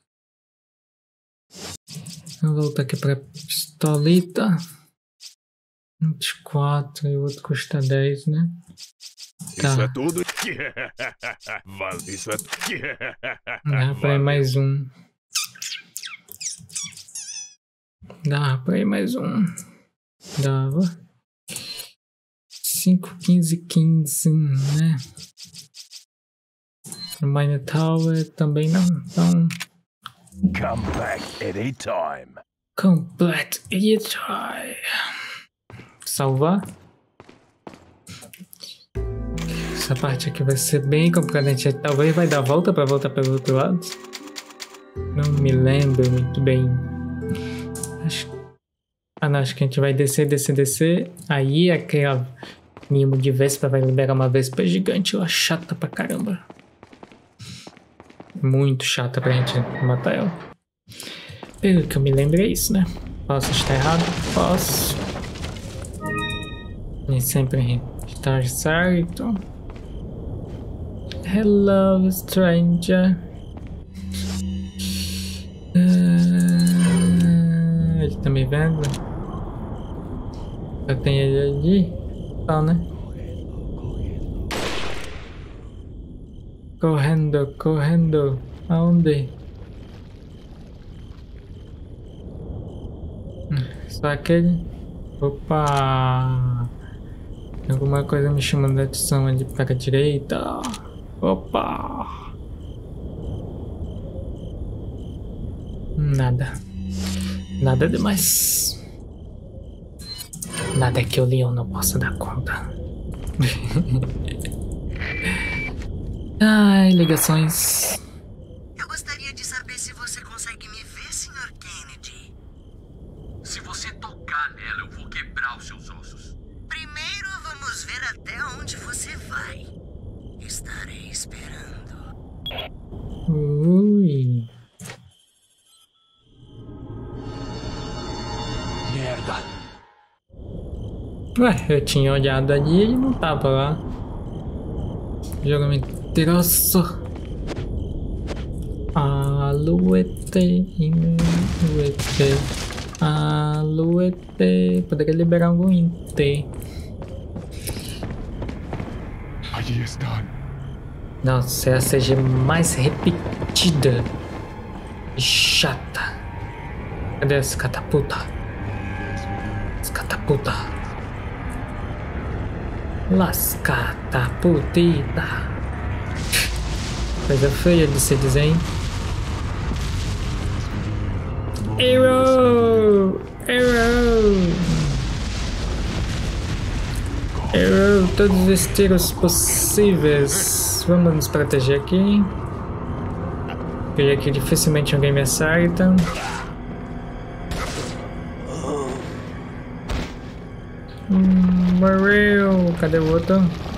Vamos voltar aqui pra pistolita. vinte e quatro e o outro custa dez, né? Tá.
Isso é tudo. Isso é.
Dá pra ir mais um. Dá pra ir mais um. Dava. cinco, quinze, quinze, né? O Mine Tower também não. Então.
Come back at a time.
Complete it. Salvar. Essa parte aqui vai ser bem complicada. A gente talvez vai dar a volta para voltar pelo outro lado. Não me lembro muito bem. Acho... Ah, não. Acho que a gente vai descer, descer, descer. Aí aquela mimo de Vespa vai liberar uma Vespa gigante. Ela chata pra caramba. Muito chata pra gente matar ela. Pelo que eu me lembro é isso, né? Posso estar errado? Posso. Nem sempre estar certo. Hello, stranger. Uh, ele tá me vendo? Eu tenho ele ali? Tá, né? Correndo, correndo. Aonde? Só aquele? Opa! Alguma coisa me chamando a atenção ali para a direita. Opa! Nada. Nada demais. Nada que o Leon não possa dar conta. Ai, ligações.
Eu gostaria de saber se você consegue me ver, senhor Kennedy.
Se você tocar nela, eu vou quebrar os seus ossos.
Primeiro vamos ver até onde você vai. Estarei esperando.
Ui.
Merda.
Ué, eu tinha olhado ali e ele não tava lá. Jogo mentiroso. Aluete, inuete. Aluete. Poderia liberar algum inte.
Allí están.
Nossa, é a C G mais repetida e chata. Cadê essa catapulta? Essa catapulta. Las catapultita. Coisa feia de se dizer, hein? Arrow! Arrow! Arrow! Todos os tiros possíveis. Vamos nos proteger aqui. Porque aqui dificilmente alguém me acerta. Hum, morreu! Cadê o outro?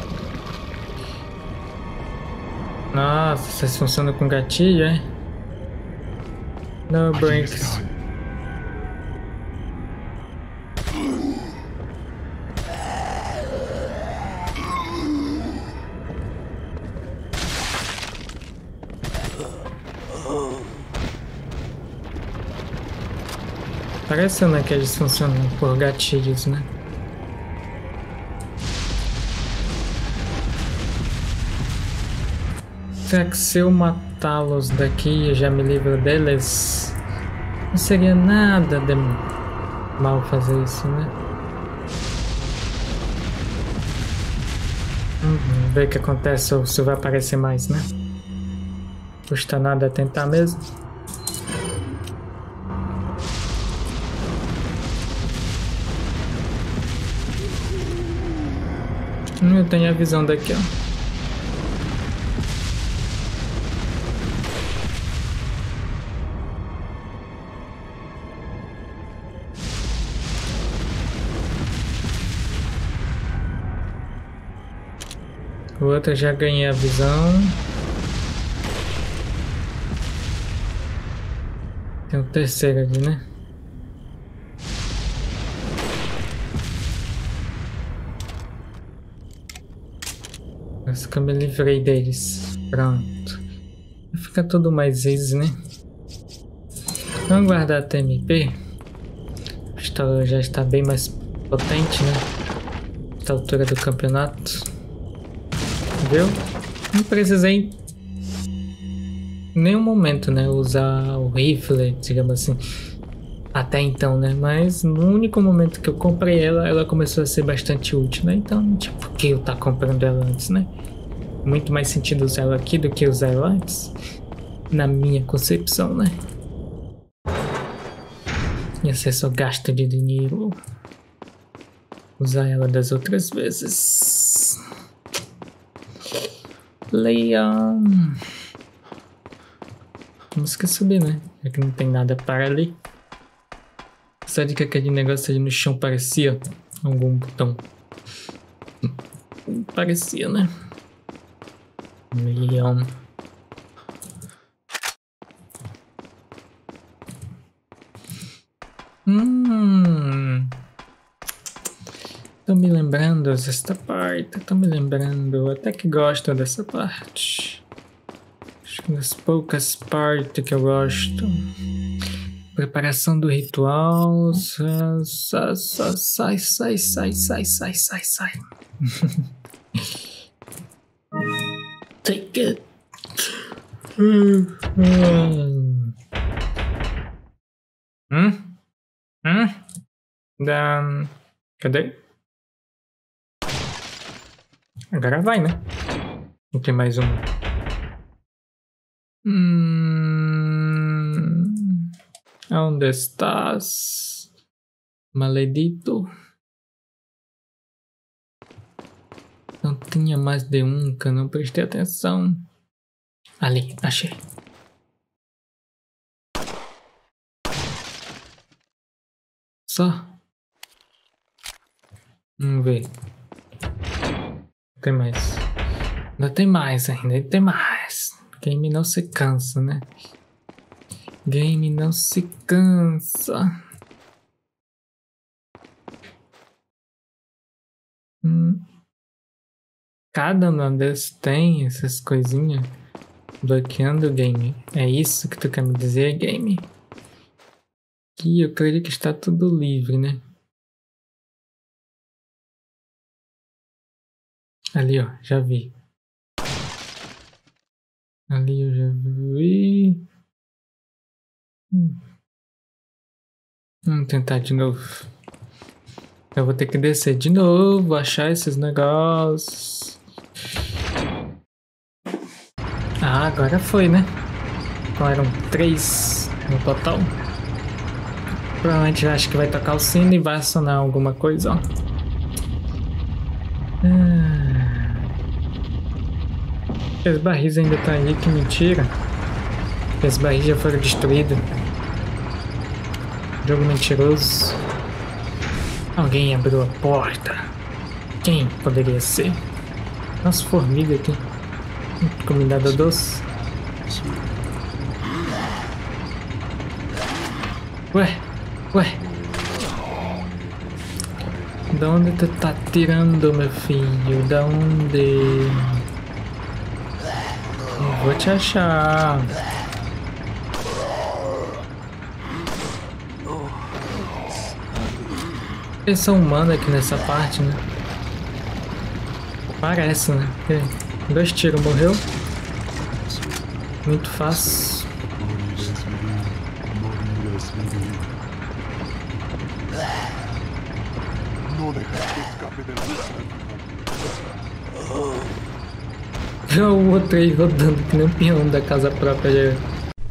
Nossa, vocês funcionam com gatilho, é? No breaks. Parece, né, que eles funcionam por gatilhos, né? Será que se eu matá-los daqui eu já me livro deles? Não seria nada de mal fazer isso, né? Vamos ver o que acontece ou se vai aparecer mais, né? Custa nada tentar mesmo. Eu tenho a visão daqui, ó. O outro eu já ganhei a visão. Tem o terceiro ali, né? Acho que eu me livrei deles. Pronto. Fica tudo mais easy, né? Vamos guardar a T M P. A pistola já está bem mais potente, né? Nesta altura do campeonato. Viu? Não precisei em nenhum momento, né, usar o rifle, digamos assim, até então, né, mas no único momento que eu comprei ela, ela começou a ser bastante útil, né, então, tipo, por que eu tá comprando ela antes, né? Muito mais sentido usar ela aqui do que usar ela antes, na minha concepção, né? Ia ser só gasto de dinheiro usar ela das outras vezes. Leon. Vamos que subir, né? Já que não tem nada para ali. Sabe que aquele negócio ali no chão parecia algum botão? Parecia, né? Leon. Hum. Tô me lembrando dessa parte, tô me lembrando, até que gosto dessa parte. Acho que das poucas partes que eu gosto. Preparação do ritual. Sai, sai, sai, sai, sai, sai, sai, sai. Take it. Hum? Hum? Dan... Cadê? Agora vai, né? Não tem mais uma. Hum... Onde estás? Maledito. Não tinha mais de um que eu não prestei atenção. Ali, achei. Só. Vamos ver. Tem mais. Ainda tem mais ainda, ainda tem mais. Game não se cansa, né? Game não se cansa. Hum. Cada um desses tem essas coisinhas bloqueando o game. É isso que tu quer me dizer, game? Aqui eu creio que está tudo livre, né? Ali, ó, já vi. Ali eu já vi. Hum. Vamos tentar de novo. Eu vou ter que descer de novo, achar esses negócios. Ah, agora foi, né? Então eram três no total. Provavelmente eu acho que vai tocar o sino e vai acionar alguma coisa, ó. Ah. Os barris ainda tá aí, que mentira. Os barris já foram destruídos. Jogo mentiroso. Alguém abriu a porta. Quem poderia ser? Nossa, formiga aqui. Comida doce. Ué, ué. Da onde tu tá tirando, meu filho? Da onde? Eu vou te achar. Eles são humanos aqui nessa parte, né? Parece, né? Dois tiros, morreu. Muito fácil.
No dejes que escape de la
Olha o outro aí rodando que nem um peão da casa própria. Já.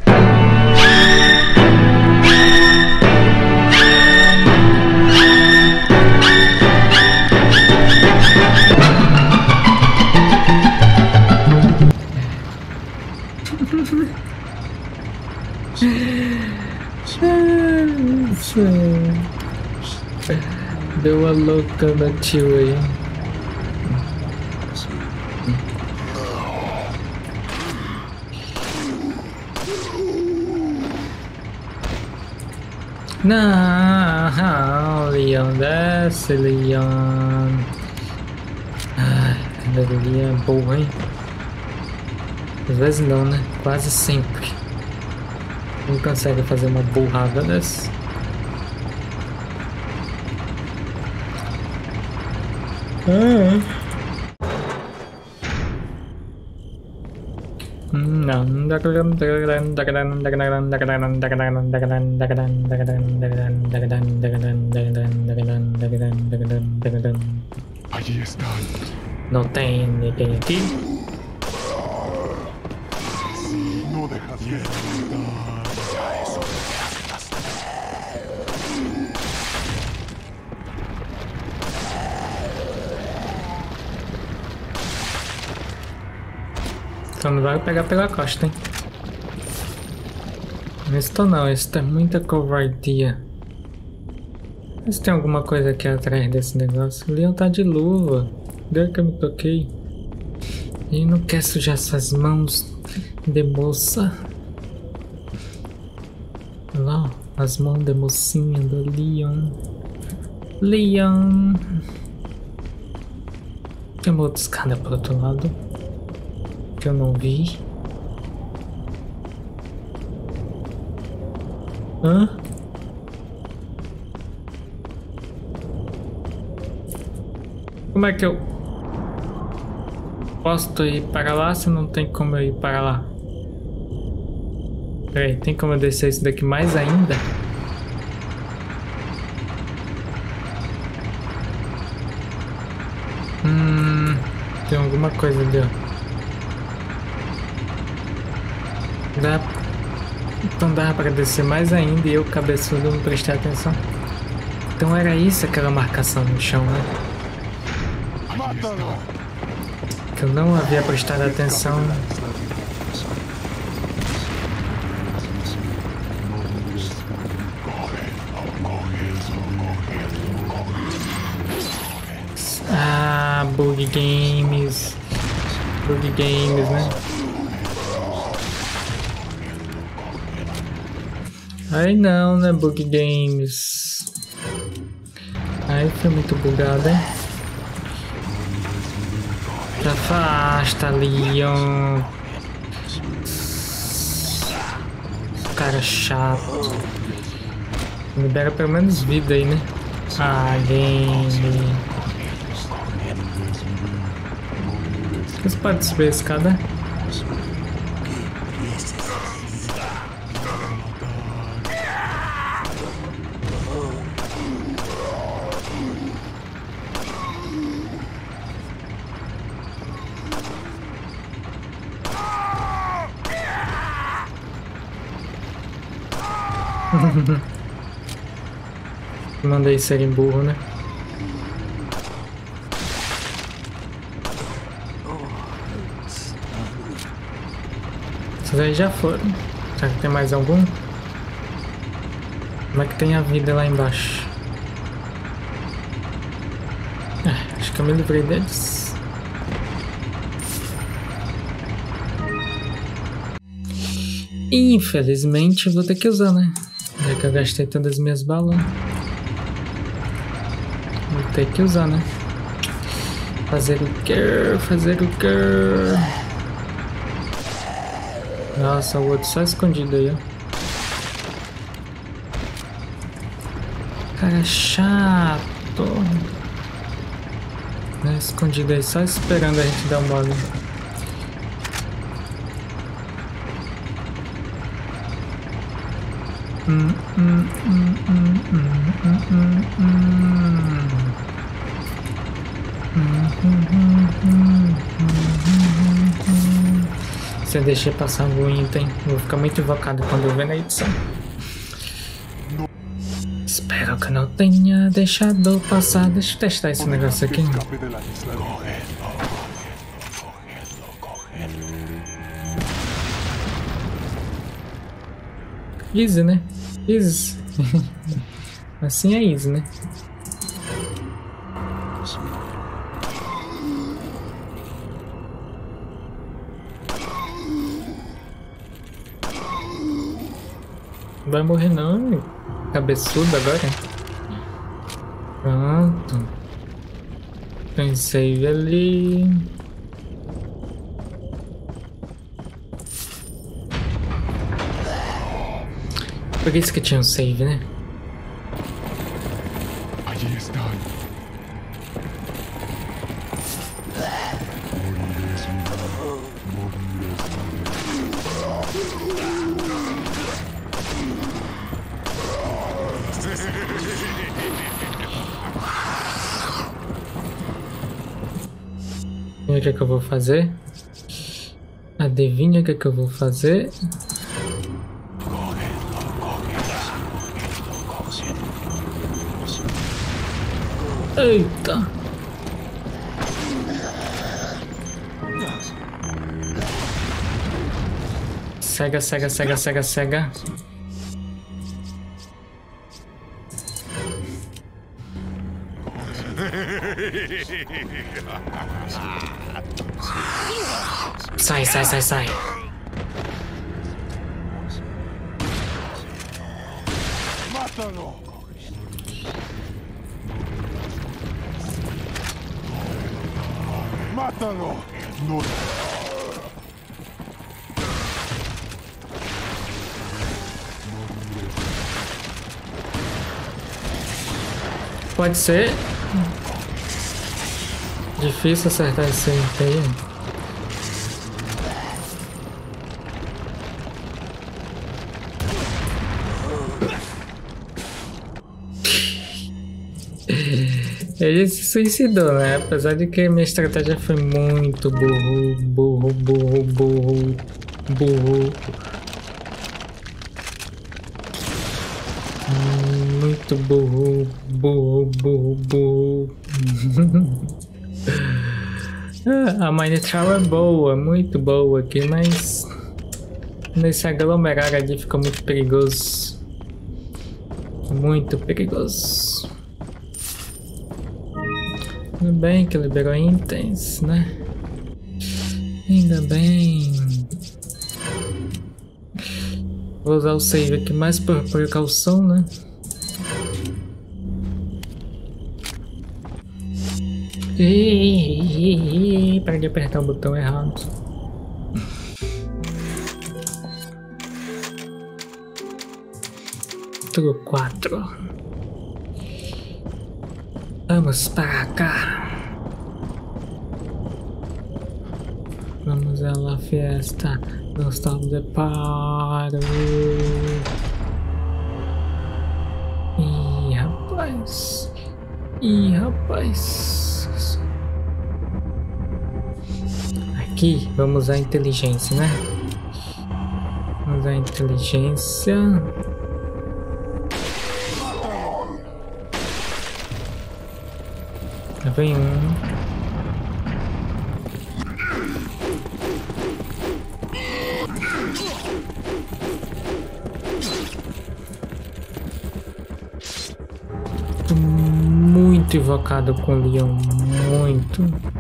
Deu a louca da tio aí. Não, Leon, desce, Leon. Ai, Leon é boa, hein? Às vezes não, né? Quase sempre. Não consegue fazer uma burrada dessa. Ah. Não.
Allí están.
Não tem ninguém aqui.
No dejas de gritar. Ya eso me gastas.
Só não vai pegar pela costa, hein? Isso não, isso é muita covardia. Mas tem alguma coisa aqui atrás desse negócio. O Leon tá de luva. Deu que eu me toquei. E não quer sujar suas mãos de moça. Olha lá, ó, as mãos de mocinha do Leon. Leon. Tem uma outra escada pro outro lado que eu não vi. Hã? Como é que eu posso ir para lá se não tem como eu ir para lá? Peraí, tem como eu descer isso daqui mais ainda? Hum, tem alguma coisa ali, ó. Dá, então dá para descer mais ainda e eu, cabeçudo, não prestei atenção. Então era isso, aquela marcação no chão, né? Que eu não havia prestado atenção. Ah, Bug Games. Bug Games, né? Aí não, né, Bug Games. Aí foi muito bugado, hein? Afasta, Leon. Cara chato. Libera pelo menos vida aí, né? Ah, game. Você pode subir a escada? Mandei serem burro, né? Esses aí já foram. Será que tem mais algum? Como é que tem a vida lá embaixo? Ah, acho que eu me livrei deles. Infelizmente eu vou ter que usar, né? Já que eu gastei todas as minhas balas. Vou ter que usar, né? Fazer o que? Fazer o que? Nossa, o outro só escondido aí, ó. Cara chato. Né? Escondido aí, só esperando a gente dar uma olhada. Hum, hum, hum, hum, hum, hum, hum, hum. Hum, hum, hum, hum, hum, hum, hum. se eu deixei passar algum item. Vou ficar muito invocado quando eu ver na edição. Espero que não tenha deixado passar. Deixa eu testar esse negócio aqui.
Escape de la isla. Cógelo, cógelo, cógelo.
Easy, né? Easy. Assim é easy, né? Vai morrer não, cabeçudo agora. Pronto. Tem save ali. Por isso que tinha um save, né?
Allí están. Morirás, mi amor. Morirás,
E o que é que eu vou fazer? Adivinha o que é que eu vou fazer? Eita! Cega, cega, cega, cega, cega. Sai, sai, sai, sai.
¡Mátalo! ¡Mátalo! No.
Pode ser difícil acertar esse aí. Ele se suicidou, né? Apesar de que minha estratégia foi muito burro, burro, burro, burro, burro. Muito burro, burro, burro, burro. A Mine Trial é boa, muito boa aqui, mas nesse aglomerado ali fica muito perigoso. Muito perigoso. Ainda bem que liberou itens, né? Ainda bem. Vou usar o save aqui mais por precaução, né? Para de apertar o botão errado. Turno quatro. Vamos para cá. Vamos a la fiesta. Não estamos de paro. Ih, rapaz. Ih, rapaz. Aqui, vamos usar a inteligência, né? Vamos usar a inteligência. Já vem um. Tô muito invocado com o leão. Muito.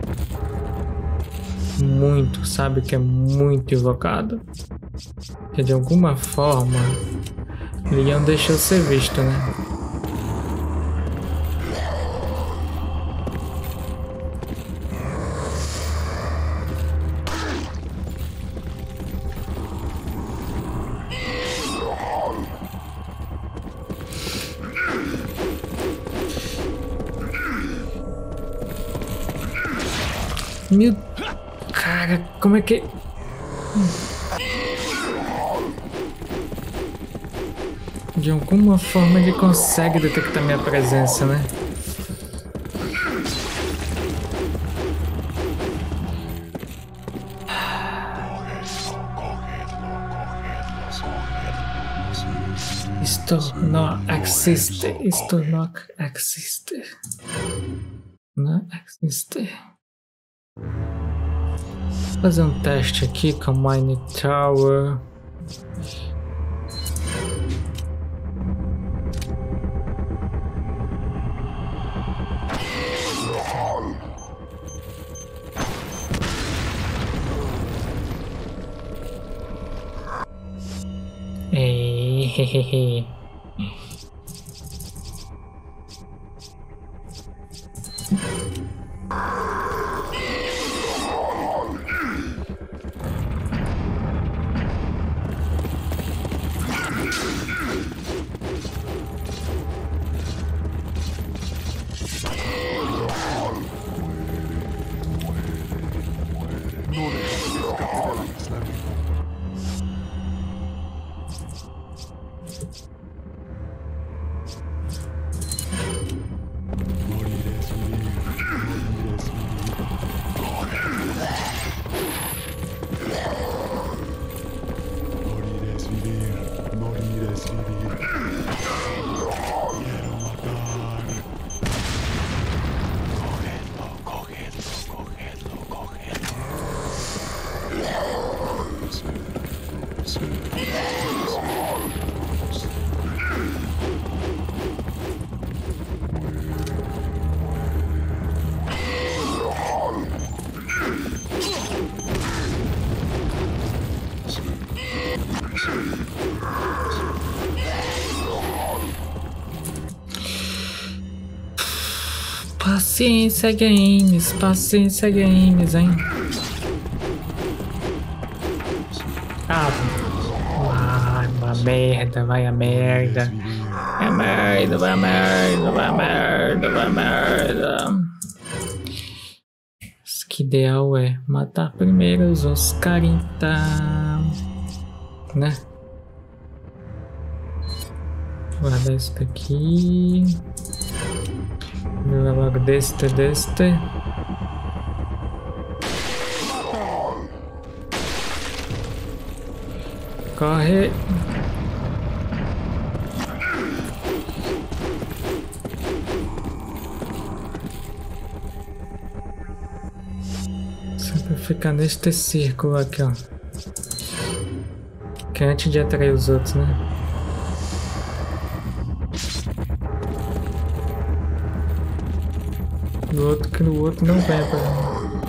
Muito. Sabe que é muito invocado. Que de alguma forma o leão deixou ser visto, né? Meu... Cara, como é que... De alguma forma ele consegue detectar minha presença, né? Isto não existe. Isto não existe. Não existe. Vou fazer um teste aqui com Mine Tower. Hehehe. Paciência games, paciência games, hein? Ah, vai, vai merda, vai a merda. Vai a merda, vai a merda, vai a merda, vai a merda. Isso que ideal é matar primeiro os Oscarita, né? Guardar isso daqui. Logo deste, deste. Corre. Sempre ficar neste círculo aqui, ó. Que é antes de atrair os outros, né? O outro que o outro não vem pra mim.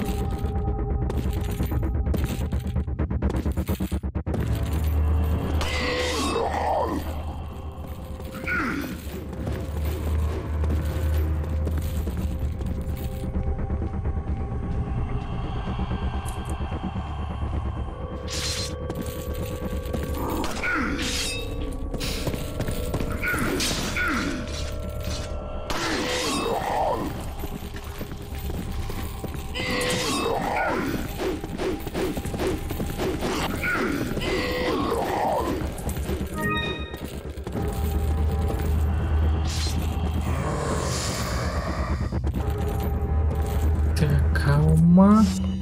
Calma.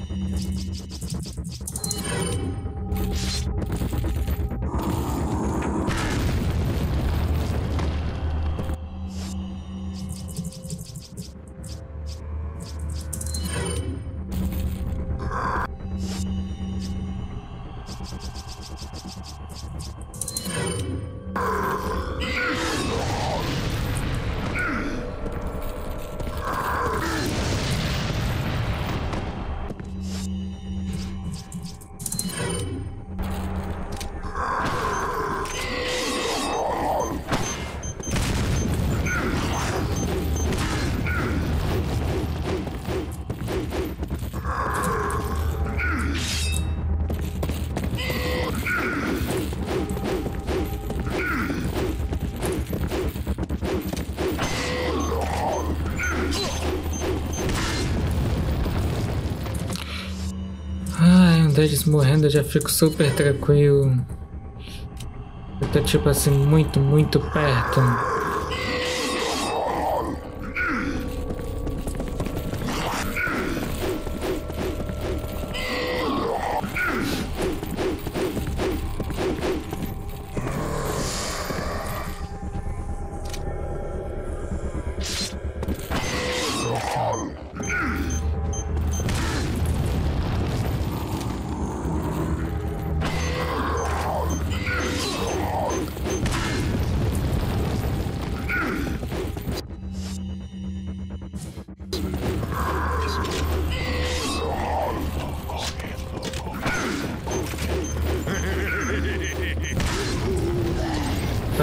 Deles morrendo eu já fico super tranquilo. Eu tô tipo assim muito, muito perto.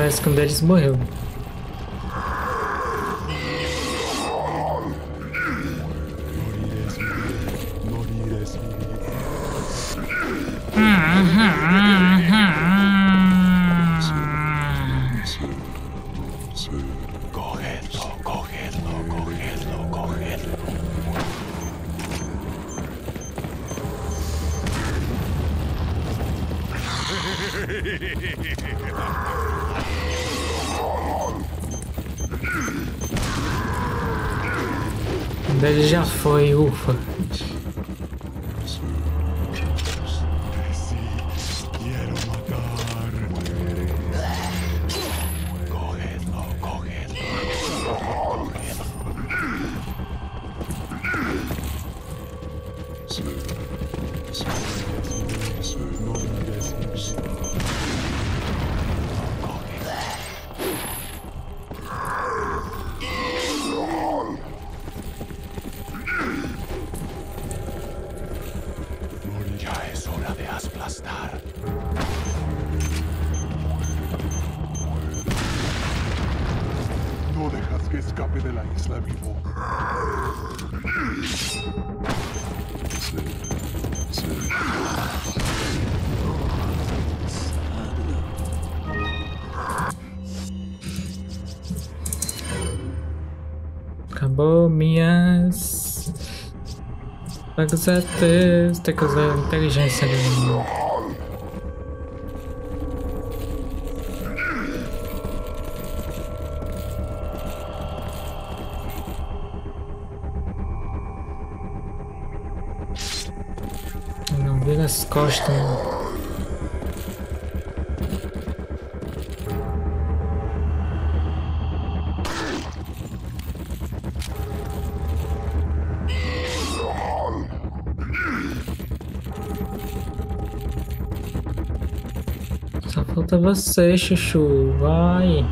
parece que um deles morreu.
Cogedlo, cogedlo, cogedlo, cogedlo.
Um deles já foi, ufa.
Quiero matar. Cogedlo, cogedlo. No mires mi vida. Ya es hora de aplastar. No dejas que escape de la isla vivo.
Acabou minhas... Tem que usar texto, tem que usar inteligência ali. Não vira as costas, não. Só falta você, Chuchu. Vai.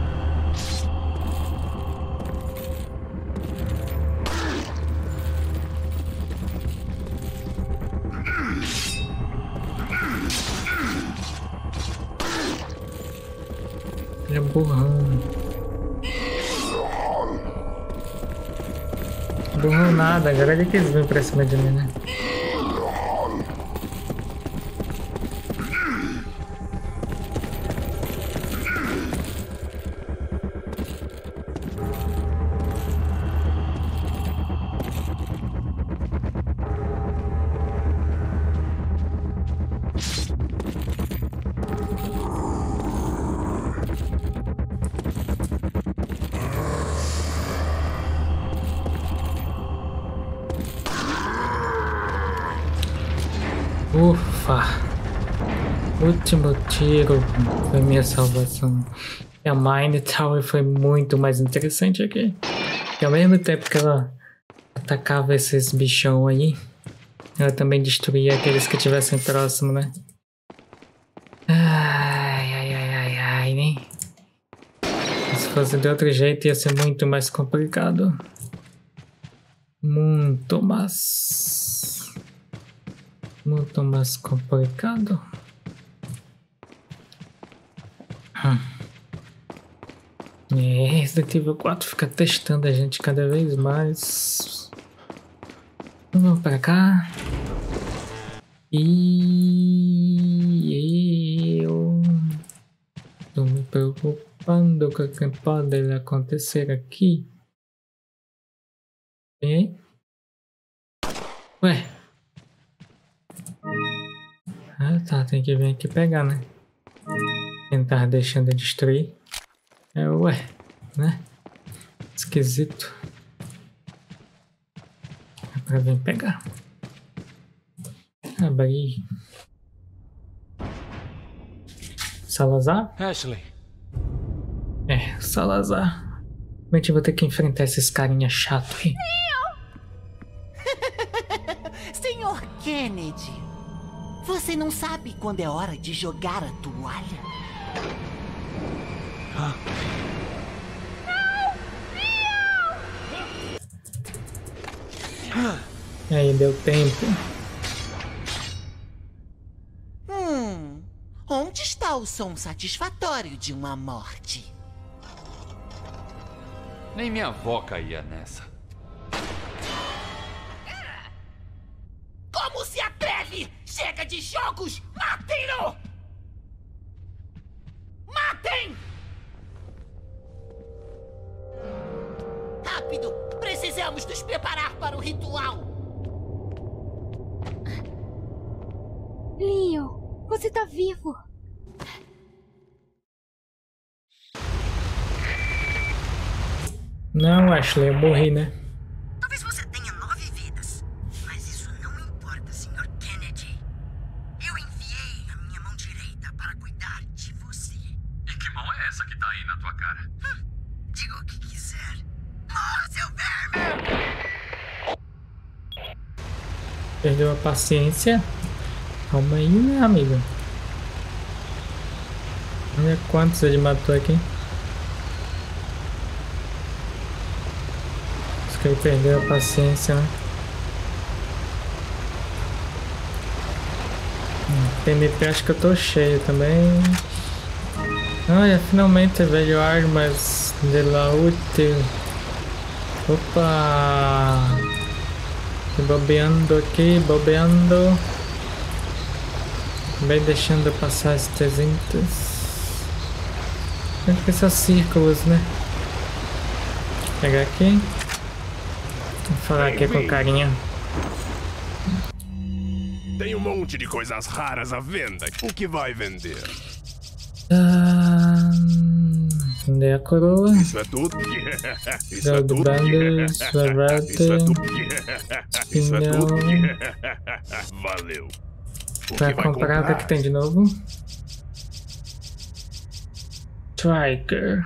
Ele é burrão. Burrão nada, agora ele quis vir pra cima de mim, né? Ufa! Último tiro foi minha salvação. E a Mine Tower foi muito mais interessante aqui. E ao mesmo tempo que ela atacava esses bichão aí, ela também destruía aqueles que estivessem próximo, né? Ai, ai, ai, ai, ai, né? Se fosse de outro jeito ia ser muito mais complicado. Muito mais... Muito mais complicado. Hum. É, Resident Evil quatro fica testando a gente cada vez mais. Vamos pra cá. E eu tô me preocupando com o que pode acontecer aqui. E? Ué? Ah tá, tem que vir aqui pegar, né? Quem tá deixando de destruir. É, ué, né? Esquisito. É pra vir pegar. Abrir. Salazar?
Ashley.
É, Salazar. Realmente vou ter que enfrentar esses carinha chato aí.
Senhor Kennedy, você não sabe quando é hora de jogar a toalha?
Ah.
E aí, deu tempo.
Hum, um Onde está o som satisfatório de uma morte?
Nem minha avó caía nessa.
Como se atreve? Chega de jogos! Matem-no! Matem! Rápido! Precisamos nos preparar para o ritual!
Leon, você tá vivo.
Não, Ashley, eu morri, né?
Talvez você tenha nove vidas, mas isso não importa, senhor Kennedy. Eu enviei a minha mão direita para cuidar de você.
E que mão é essa que tá aí na tua cara?
Hum, diga o que quiser. Morra, seu verme!
Perdeu a paciência? Calma aí, né, amigo? Olha quantos ele matou aqui. Acho que ele perdeu a paciência, né? Hum, P M P acho que eu tô cheio também. Olha, finalmente veio armas de la útil. Opa! Tô bobeando aqui, bobeando. Vai deixando passar as trezentas. Tem que ser círculos, né? Vou pegar aqui. Vou falar aqui com o carinha.
Tem um monte de coisas raras à venda. O que vai vender?
Ah, vender a coroa.
Isso é tudo? Isso é
Gold
tudo?
bundles,
Isso é
variety,
tudo? Isso é tudo?
espinhão.
Valeu. O
Pra
que vai
comprar, o que tem de novo? Striker.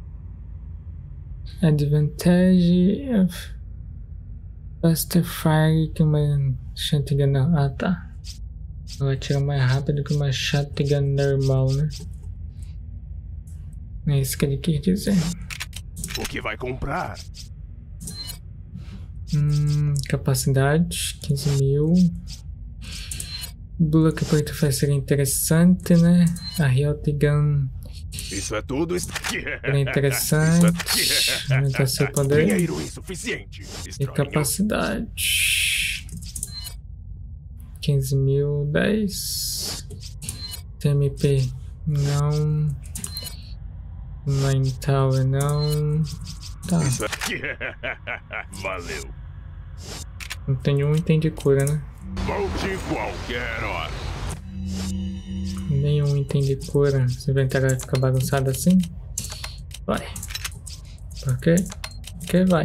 Advantage of faster fire que uma shotgun. Ah, tá. Ela atira mais rápido que uma shotgun normal, né? É isso que ele quis dizer.
O que vai comprar?
Hum, capacidade quinze mil. Bullet Point vai ser interessante, né? A Riot Gun
Isso é tudo?
é interessante. Aumentar seu poder.
Dinheiro insuficiente.
E
Estranho.
capacidade quinze mil, dez. T M P não. Mine Tower não. Tá.
Isso é... Valeu.
Não tem um item de cura, né?
Volte qualquer hora.
Nenhum item de cura. Esse inventário vai ficar bagunçado assim? Vai. Por quê? Porque vai.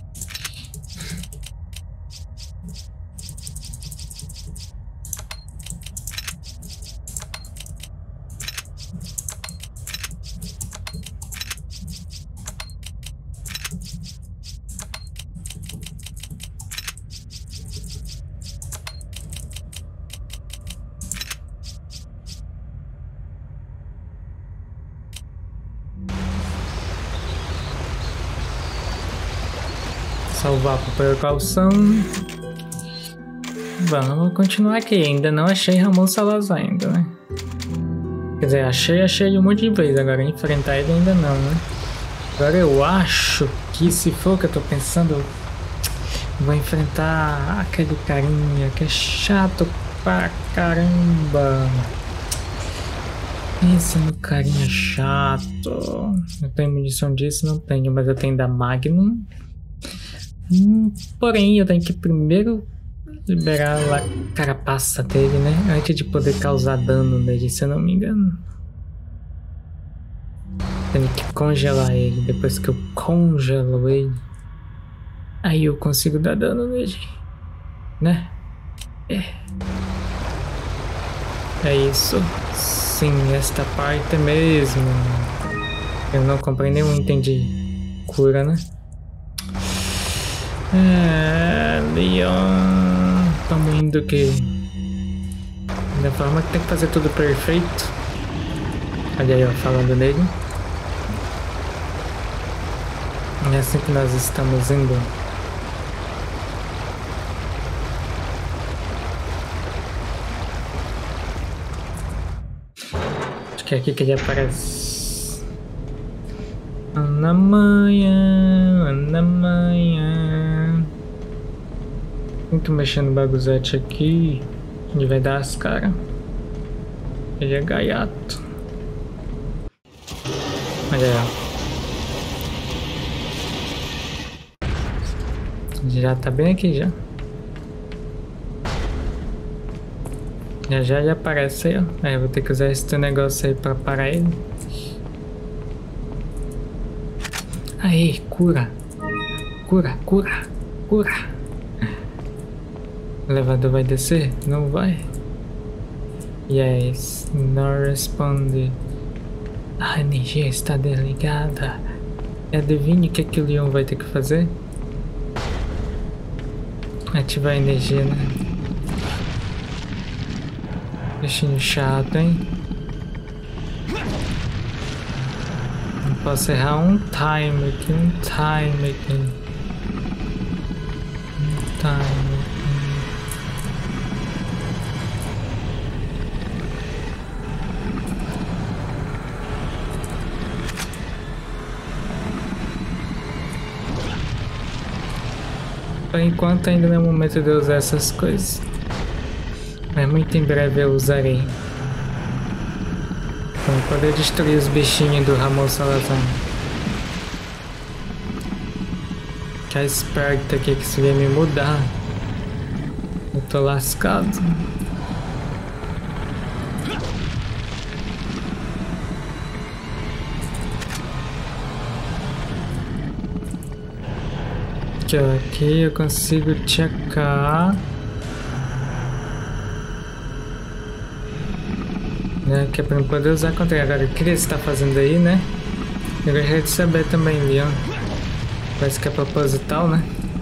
Salvar por precaução. Vamos continuar aqui. Ainda não achei Ramon Salazar ainda, né? Quer dizer, achei, achei um monte de vez. Agora enfrentar ele ainda não, né? Agora eu acho que se for o que eu tô pensando, vou enfrentar aquele carinha que é chato pra caramba. Pensa no carinha chato. Eu tenho munição disso? Não tenho, mas eu tenho da Magnum. Hum, porém, eu tenho que primeiro liberar a carapaça dele, né? Antes de poder causar dano nele, se eu não me engano. Tenho que congelar ele. Depois que eu congelo ele, aí eu consigo dar dano nele, né? É. É isso. Sim, esta parte mesmo. Eu não comprei nenhum item de cura, né? É, Leon, estamos indo que da forma que tem que fazer tudo perfeito. Olha aí, ó, falando nele. É assim que nós estamos indo. que é aqui que ele aparece. Na manhã, na manhã. Muito mexendo no bagulhete aqui. Ele vai dar as caras. Ele é gaiato. Olha aí. Já tá bem aqui já. Já já ele aparece aí, ó. Aí eu vou ter que usar esse negócio aí pra parar ele. Aí, cura. Cura, cura, cura. O elevador vai descer? Não vai. Yes, não responde. A energia está desligada. Adivinhe o que, que o Leon vai ter que fazer? Ativar a energia, né? Bichinho chato, hein? Não posso errar um time aqui, um time aqui. Um time aqui. Por enquanto ainda não é o momento de eu usar essas coisas. Mas muito em breve eu usarei. Para poder destruir os bichinhos do Ramon Salazar. Que é esperto aqui que isso ia me mudar. Eu tô lascado. Aqui, ó, aqui eu consigo checar. Né, que é pra não poder usar contra ele. Agora, o que você tá fazendo aí, né? Eu gostaria de saber também, Leon. Parece que é proposital, né?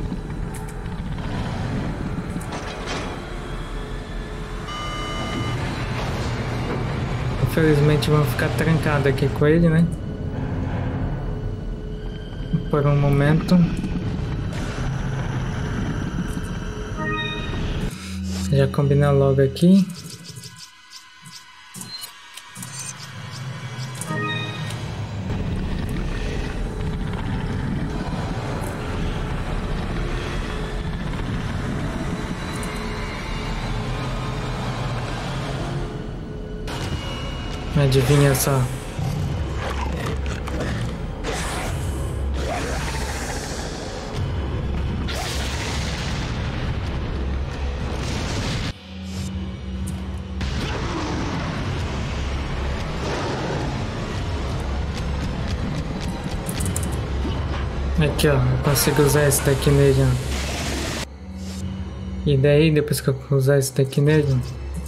Infelizmente vamos ficar trancados aqui com ele, né? Por um momento. Já combina logo aqui. Adivinha só. Aqui, ó, eu consigo usar esse daqui nele, ó. E daí, depois que eu usar esse daqui nele,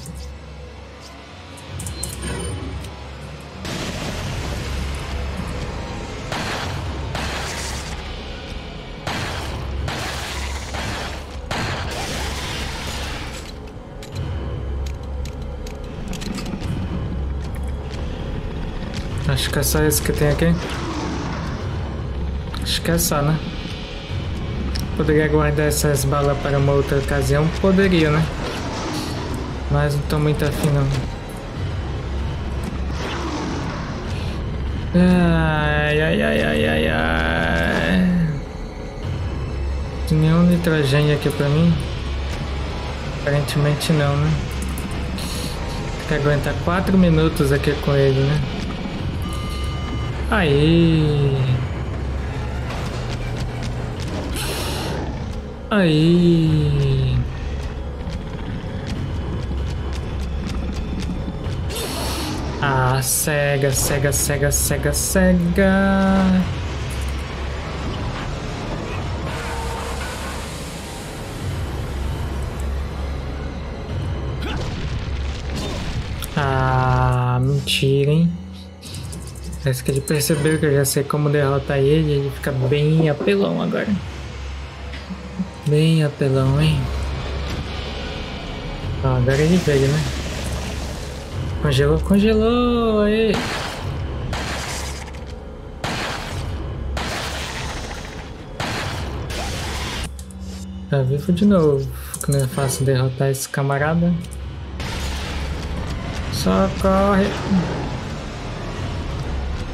acho que é só esse que tem aqui. Acho que é só, né? Poderia guardar essas balas para uma outra ocasião? Poderia, né? Mas não tô muito afim, não. Ai, ai, ai, ai, ai, ai. Tem nenhum nitrogênio aqui pra mim? Aparentemente não, né? Tem que aguentar quatro minutos aqui com ele, né? Aí. Aí. Ah, cega, cega, cega, cega, cega. Ah, mentira, hein? Parece que ele percebeu que eu já sei como derrotar ele e ele fica bem apelão agora. Bem apelão, hein? Ó, agora ele veio, né? Congelou, congelou! Aí. Tá vivo de novo, que não é fácil derrotar esse camarada. Só corre!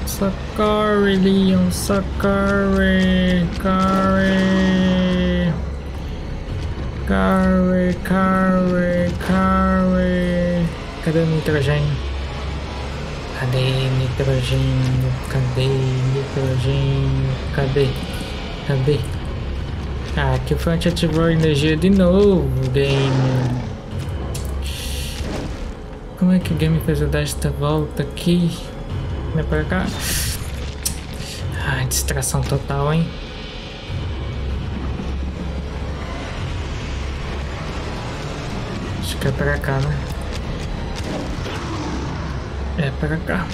Socorre, Leon, socorre, corre, corre, corre, corre. Cadê o nitrogênio? Cadê nitrogênio? Cadê nitrogênio? Cadê? Cadê? Ah, aqui foi onde ativou a energia de novo, game. Como é que o game fez eu dar esta volta aqui? Não é pra cá? Ah, distração total, hein? Acho que é pra cá, né? É pra cá.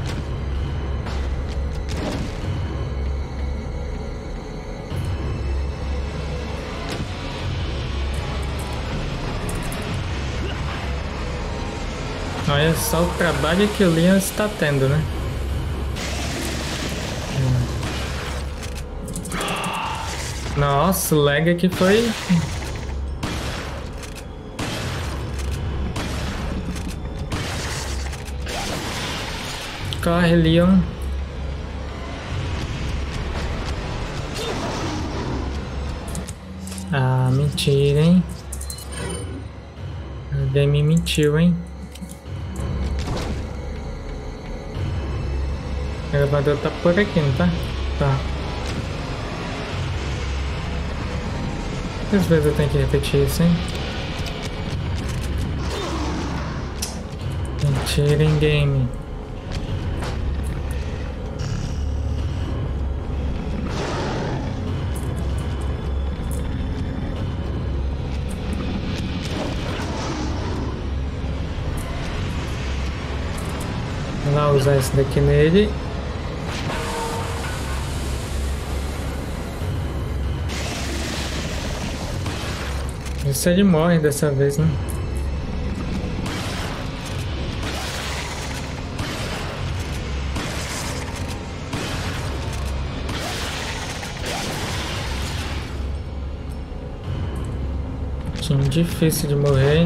Olha só o trabalho que o Leon está tendo, né? Nossa, o lag aqui foi... Corre, Leon. Ah, mentira, hein? O game mentiu, hein? O elevador tá por aqui, não tá? Tá. Às vezes eu tenho que repetir isso, hein? Mentira em game. Vou lá usar esse daqui nele. Isso ele morre dessa vez, né? Time difícil de morrer.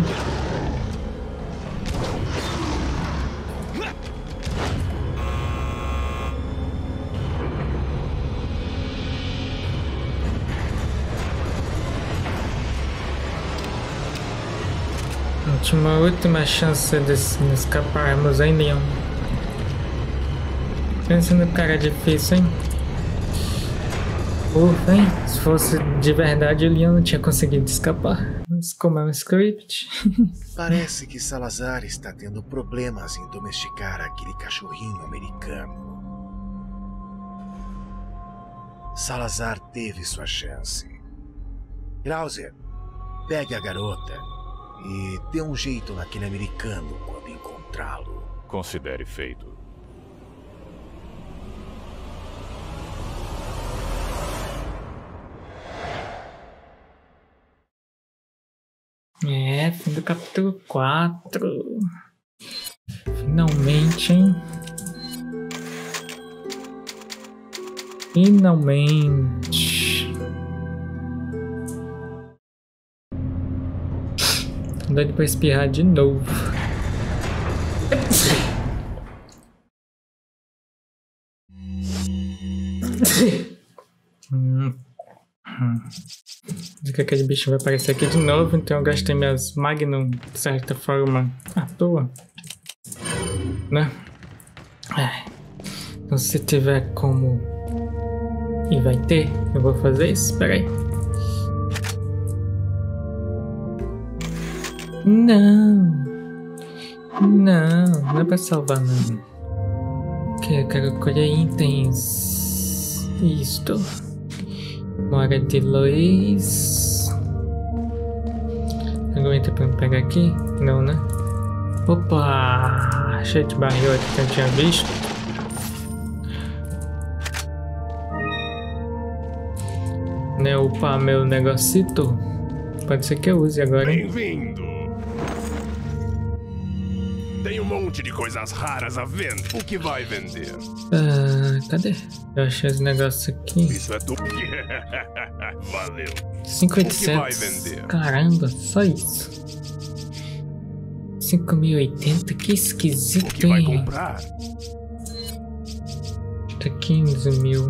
Uma última chance de escaparmos, hein, Leon? Pensa no cara difícil, hein? Ufa, hein? Se fosse de verdade, o Leon não tinha conseguido escapar. Mas como é um script...
Parece que Salazar está tendo problemas em domesticar aquele cachorrinho americano. Salazar teve sua chance. Krauser, pegue a garota e dê um jeito naquele americano quando encontrá-lo.
Considere feito.
É, fim do capítulo quatro. Finalmente, hein? Finalmente. Doido pra espirrar de novo. hum. Hum. Diz que aquele bicho vai aparecer aqui de novo, então eu gastei minhas Magnum de certa forma à toa, né? É. Então se tiver como, e vai ter, eu vou fazer isso. Espera aí. Não, não, não é pra salvar não. Ok, eu quero colher itens. Isto. Mora de Luiz. Aguenta pra me pegar aqui? Não, né? Opa! Cheio de barril aqui que eu tinha visto. Né, upar meu negocito. Pode ser que eu use agora, hein?
Bem-vindo! Tem um monte de coisas raras à venda. O que vai vender?
Ah, cadê? Eu achei esse negócio aqui.
Isso é tudo. Valeu.
cinco mil e
O que vai
oitocentos.
vender?
Caramba, só isso. cinco mil e oitenta, que esquisito,
O que vai
hein?
comprar?
Era quinze mil.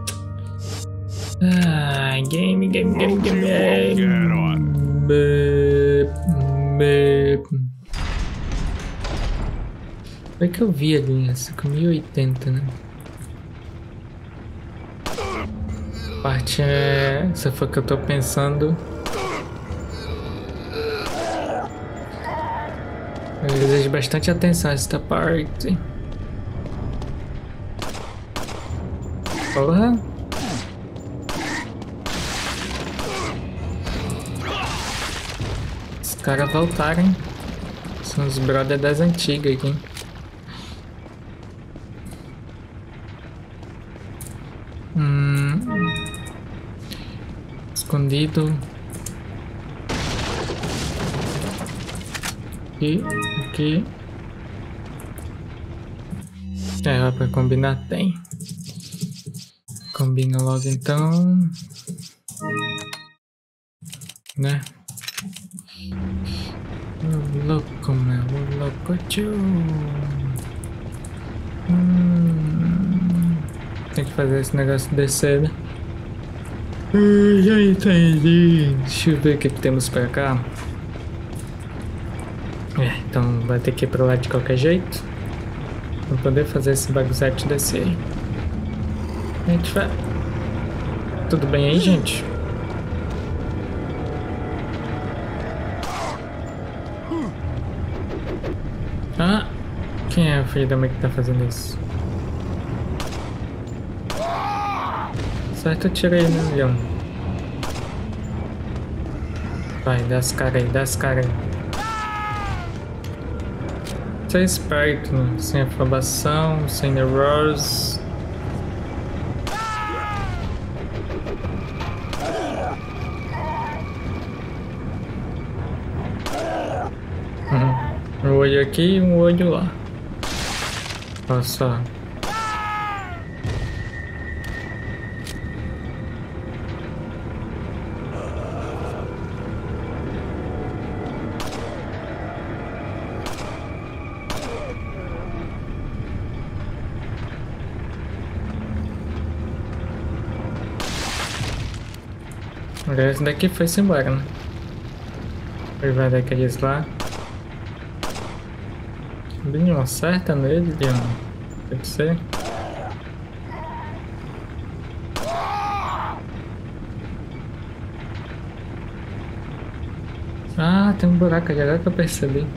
Ah, game, game, game, game. Be, be. Foi que eu vi ali, cinco mil e oitenta, né? A parte é... essa foi que eu tô pensando. Eu desejo bastante atenção a esta parte. Porra! Os caras voltaram, hein? São os brothers das antigas aqui. Hum. Escondido. Aqui, aqui. É, pra combinar tem. Combina logo então. Né? O louco, meu, o louco tio. Hum, tem que fazer esse negócio descer, né? Já entendi. Deixa eu ver o que temos pra cá. É, então vai ter que ir pra lá de qualquer jeito. Pra poder fazer esse bagulhete descer. A gente vai... Tudo bem aí, gente? Ah! Quem é o filho da mãe que tá fazendo isso? Certo, eu tirei, né, leão? Vai, dá as caras aí, dá as caras aí. Ser esperto, né? Sem afobação, sem errors. Uhum. Um olho aqui e um olho lá. Olha só. Esse daqui foi-se embora, né? Ele vai daqueles lá. Bem, acerta nele, Leon. Pode ser. Ah, tem um buraco ali, agora que eu percebi.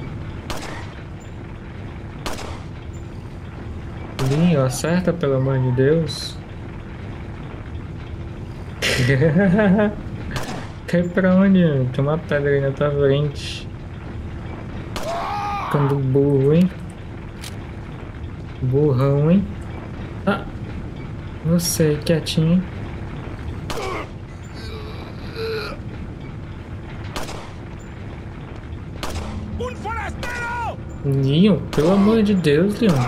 Leon, acerta, pelo amor de Deus. Cai pra onde? Tem uma pedra aí na tua frente. Ficando burro, hein? Burrão, hein? Ah! Você, quietinho, hein? Leon, pelo amor de Deus, Leon.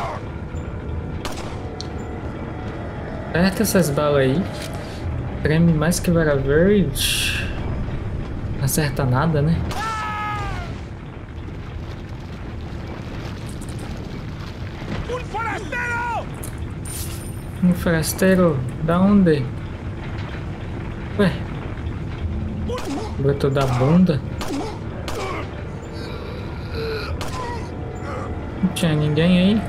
Aperta essas balas aí. Treme mais que vara verde. Não acerta nada, né? Um forasteiro! Um forasteiro? Da onde? Ué? Brotou da bunda? Não tinha ninguém aí?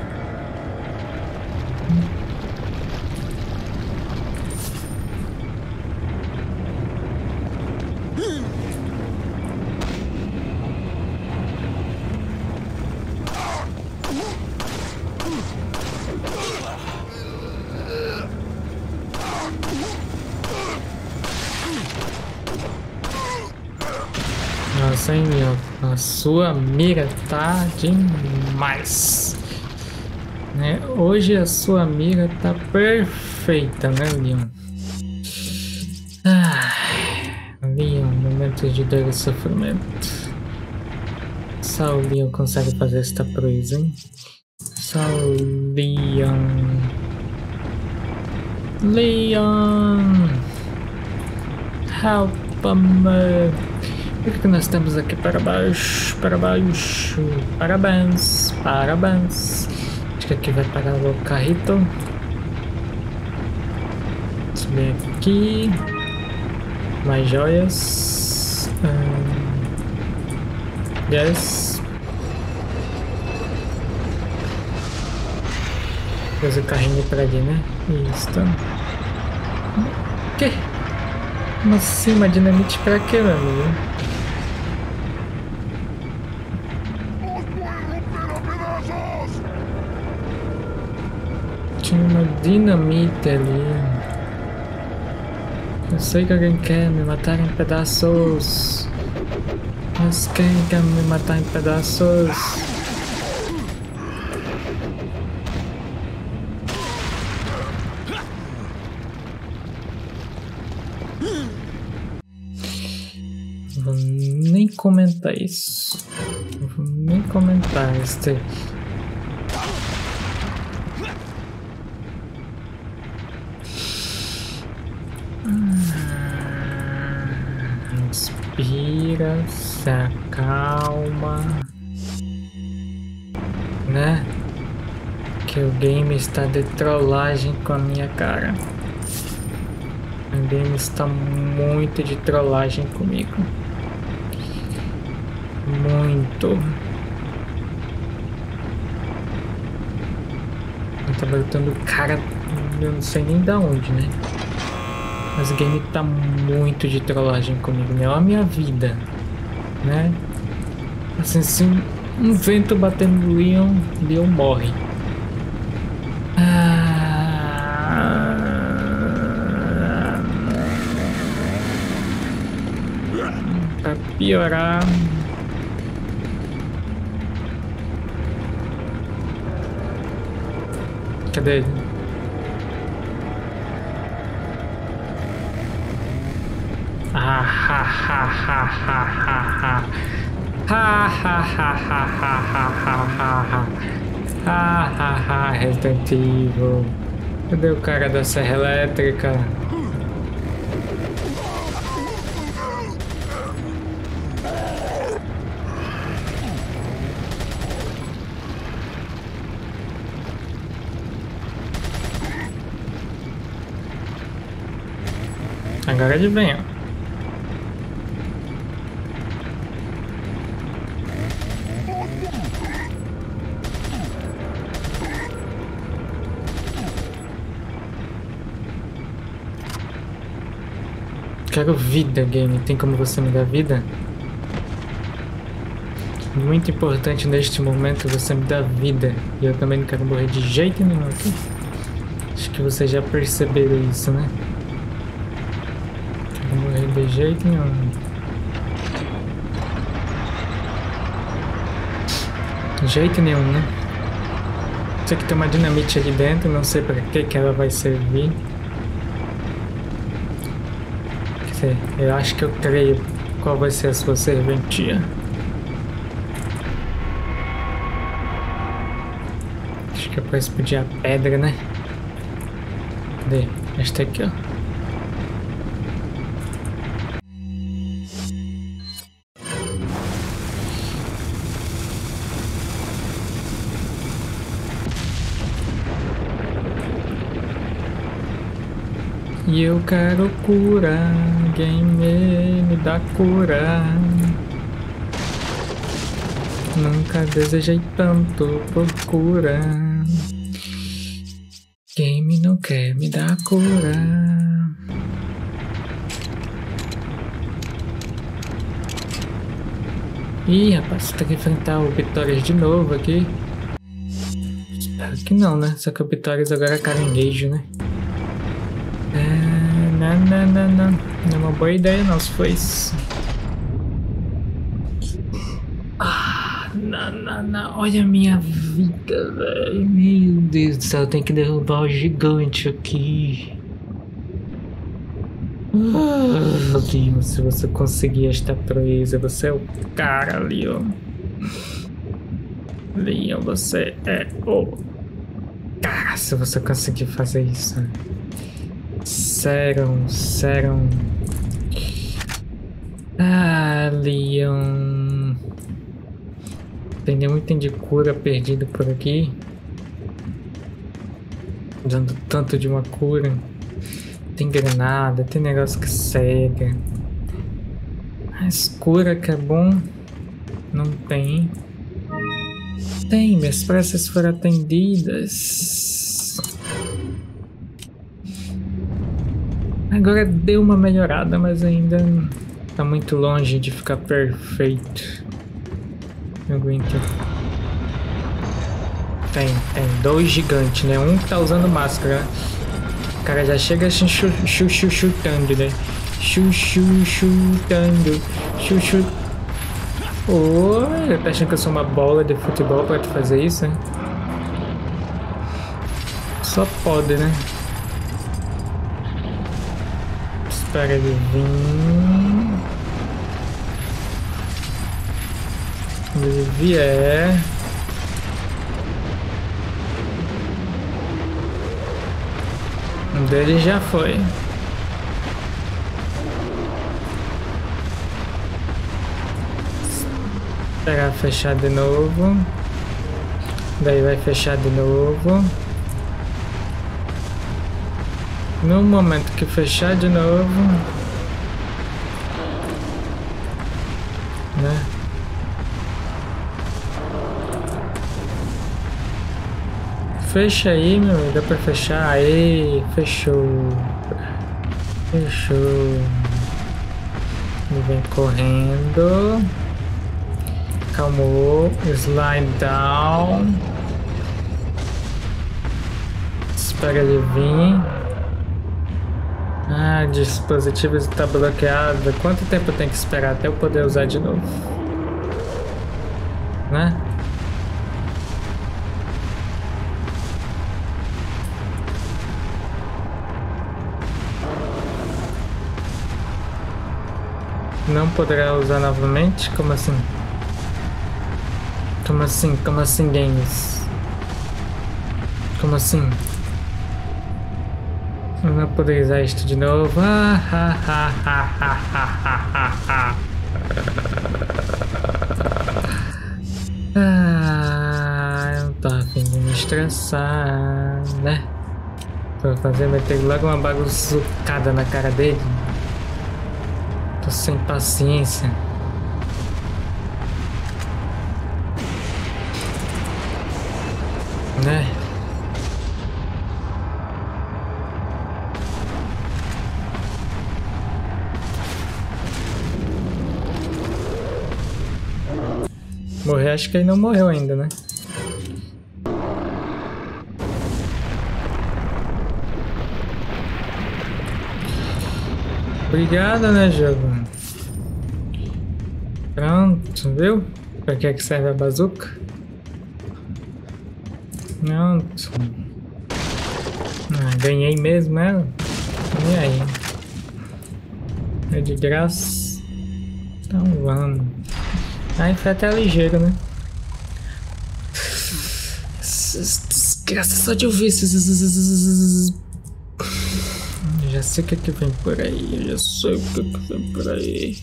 Nossa, hein, meu? A sua mira tá demais. Né? Hoje a sua mira tá perfeita, né, Leon? Ah, Leon, momentos de dor e sofrimento. Só o Leon consegue fazer esta proeza, hein? Só o Leon. Leon! Help me! O que nós temos aqui para baixo? Para baixo. Parabéns. Parabéns. Acho que aqui vai parar o carrito. Vem aqui. Mais joias. Hum. Yes. Fazer o carrinho pra ali, né? Isso. O quê? Como assim? Uma dinamite pra quê, meu amigo? Tinha uma dinamite ali. Eu sei que alguém quer me matar em pedaços. Mas quem quer me matar em pedaços? Vou nem comentar isso. Não vou nem comentar este. Respira, se acalma, né? Que o game está de trollagem com a minha cara. O game está muito de trollagem comigo. Muito. Eu tô botando cara, eu não sei nem da onde, né? Mas o game tá muito de trollagem comigo, né? Olha a minha vida, né? Assim, se um vento bater no Leon, Leon morre. Ah... Pra piorar... Cadê ele? Ah, ha, ha, ha, ha, ha, ha. Ha, ha, ha, ha, ha, ha, ha, ha. Ha, ha, ha, Resident Evil. Cadê o cara da serra elétrica? Agora de bem, ó. Quero vida, game. Tem como você me dar vida? Muito importante neste momento você me dar vida. E eu também não quero morrer de jeito nenhum aqui. Acho que vocês já perceberam isso, né? Não quero morrer de jeito nenhum. De jeito nenhum, né? Sei que tem uma dinamite ali dentro, não sei para que que ela vai servir. Eu acho que eu creio qual vai ser a sua serventia. Acho que é pra explodir a pedra, né? Cadê? Esta aqui, ó. E eu quero cura, game me dá cura. Nunca desejei tanto por cura. Game não quer me dar cura. Ih, rapaz, tem que enfrentar o Vitórias de novo aqui. Espero que não, né? Só que o Vitórias agora é caranguejo, né? Não, não, não, não. Não é uma boa ideia não, se foi isso. Ah, não, não, não. Olha a minha vida, velho. Meu Deus do céu, eu tenho que derrubar o gigante aqui. Ah, Leon, se você conseguir esta proeza, você é o cara, Leon. Leon, você é o cara, se você conseguir fazer isso. Sério, sério. Ah, Leon. Tem nenhum item de cura perdido por aqui. Dando tanto de uma cura. Tem granada, tem negócio que cega. A escura que é bom. Não tem. Tem, minhas preces foram atendidas. Agora deu uma melhorada, mas ainda tá muito longe de ficar perfeito. Não aguento. Tem, tem dois gigantes, né? Um que tá usando máscara. O cara já chega chu, chu, chu, chu, chutando, né? Chu, chu, chutando. Chu, chu. Oi, tá achando que eu sou uma bola de futebol pra te fazer isso, hein? Só pode, né? Espera ele vir. Quando ele vier. Um deles já foi. Esperar fechar de novo. Daí vai fechar de novo. No momento que fechar de novo, né? Fecha aí, meu, dá pra fechar. Aí, fechou. Fechou. Ele vem correndo. Calmou. Slide down. Espera ele vir. Ah, dispositivo está bloqueado. Quanto tempo eu tenho que esperar até eu poder usar de novo? Né? Não poderá usar novamente? Como assim? Como assim? Como assim, games? Como assim? Eu não poderia usar isto de novo. Ah, ha, ha, ha, ha, ha, ha, ha. Ah, eu não tô a fim de me estressar, né? Tô fazendo, meter logo uma bagunçada na cara dele. Tô sem paciência. Né? Morrer, acho que ele não morreu ainda, né? Obrigado, né, jogo? Pronto, viu? Pra que é que serve a bazuca? Pronto. Ah, ganhei mesmo ela. E aí? É de graça? Então vamos. Aí foi até ligeiro, né? Desgraça só de ouvir. Já sei o que, é que vem por aí. Eu já sei o que, é que vem por aí.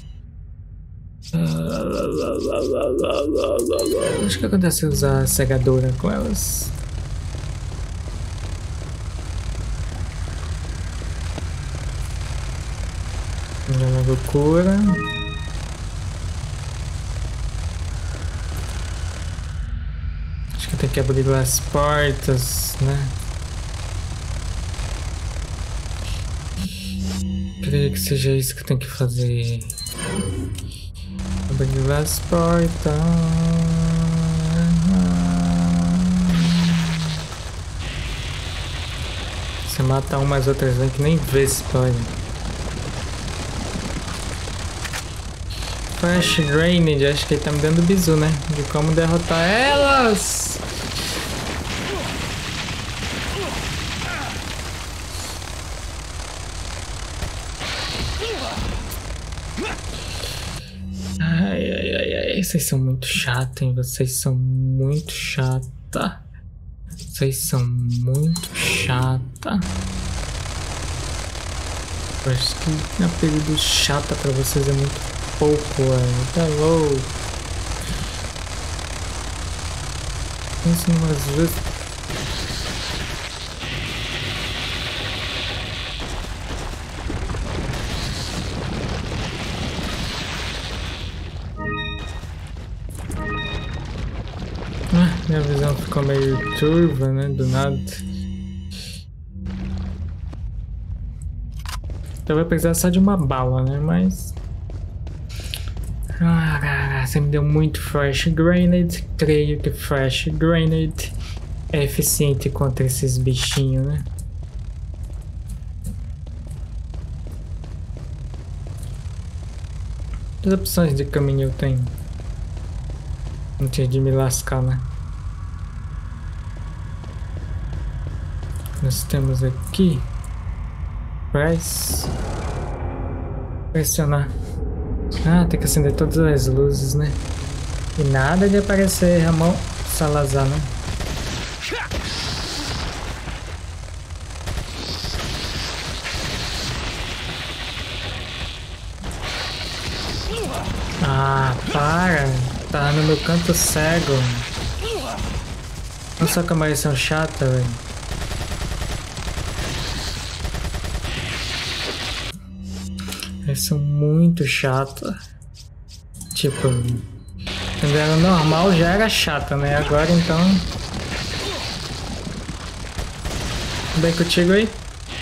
Acho que acontece usar a cegadora com elas. Já na loucura. Acho que tem que abrir as portas, né? Creio que seja isso que eu tenho que fazer. Abrir as portas. Se mata uma, as outras vem que nem vê se pode. Flash Drainage, acho que ele tá me dando bizu, né? De como derrotar elas! Ai, ai, ai, ai, vocês são muito chatos, hein? Vocês são muito chata. Vocês são muito chata. Eu acho que o apelido chata pra vocês é muito pouco, velho. Tá louco. Pensa numas vezes. visão ficou meio turva, né? Do nada. Então vai precisar só de uma bala, né? Mas... Ah, você me deu muito Flash Grenade. Creio que Flash Grenade é eficiente contra esses bichinhos, né? Quantas opções de caminho eu tenho? Antes de me lascar, né? Nós temos aqui Press. Pressionar. Ah, tem que acender todas as luzes, né? E nada de aparecer Ramon Salazar, né? Ah, para! Tá no meu canto cego. Não só que a maldição chata, velho. Eles são muito chatos. Tipo, quando era normal já era chata, né? Agora então. Tudo bem contigo aí?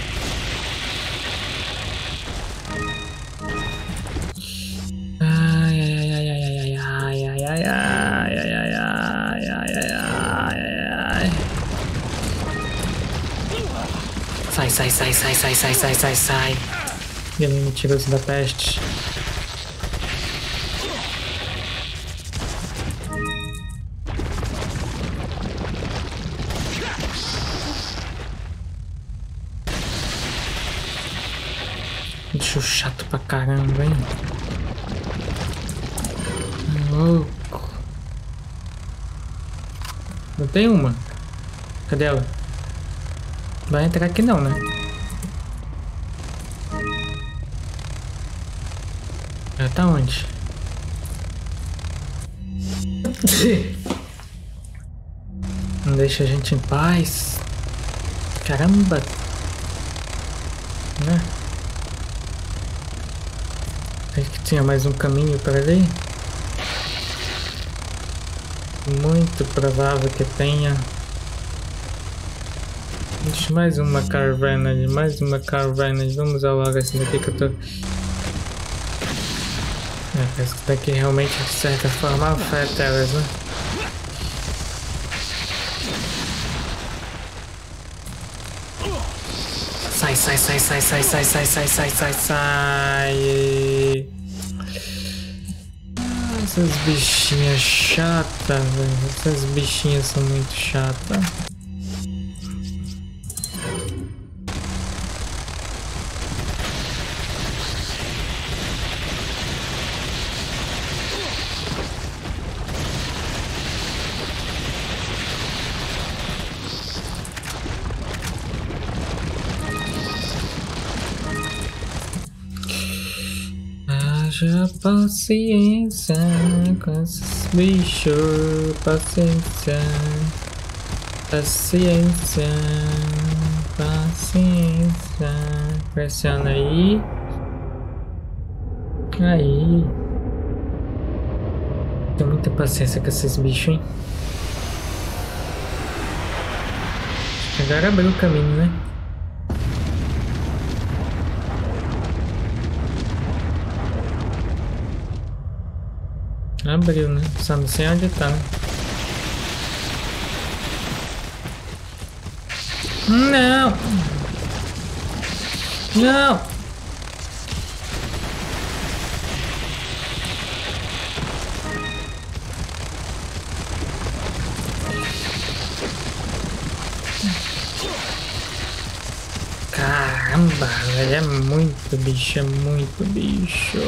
Sai, sai, sai, sai, sai, sai, sai, sai, sai. Ele me tirou da peste. Bicho chato pra caramba, hein? Louco. Não tem uma? Cadê ela? Vai entrar aqui não, né? Ela tá onde? Não deixa a gente em paz. Caramba! Né? Acho que tinha mais um caminho para ali. Muito provável que tenha. Deixa mais uma caverna ali, mais uma caverna. Vamos usar logo esse daqui que eu tô. É, parece que daqui realmente de certa forma afeta elas, né? Sai, sai, sai, sai, sai, sai, sai, sai, sai, sai, sai. Essas bichinhas chatas, velho. Essas bichinhas são muito chatas. Haja paciência com esses bichos, paciência, paciência, paciência. Pressiona aí. Aí. Tenho muita paciência com esses bichos, hein? Agora abriu o caminho, né? Abriu, né? Só não sei onde tá, né? Não! Não! Caramba, velho, é muito bicho, é muito bicho.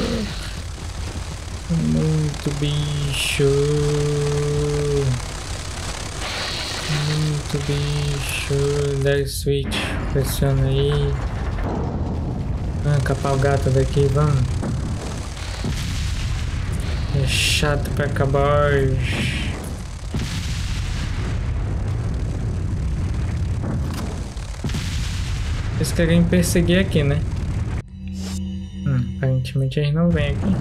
Muito bicho. Muito bicho. Dá switch. Pressiona aí. Ah, capar o gato daqui, vamos. É chato pra acabar. Eles querem me perseguir aqui, né? Hum, aparentemente eles não vêm aqui.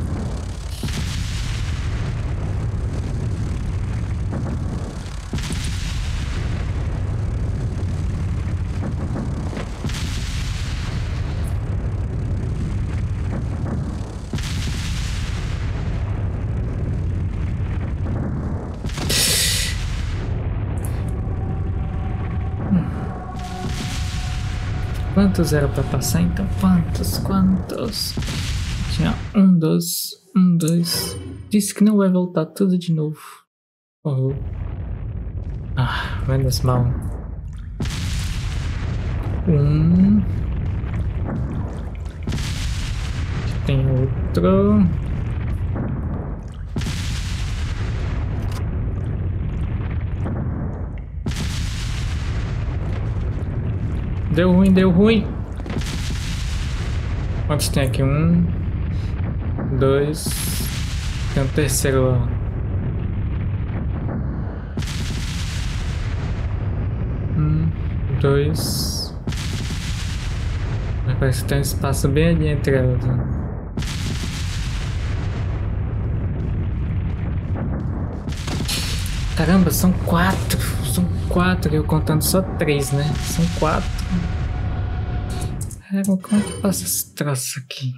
Quantos era pra passar então? Quantos? Quantos? Tinha um, dois, um, dois. Disse que não vai voltar tudo de novo. Oh. Ah, menos mal. Um. Aqui tem outro. Deu ruim, deu ruim. Quantos tem aqui? Um, dois. Tem um terceiro lá. Um, dois. Mas parece que tem um espaço bem ali entre elas. Né? Caramba, são quatro. São quatro, eu contando só três, né? São quatro. É, como é que passa esse troço aqui?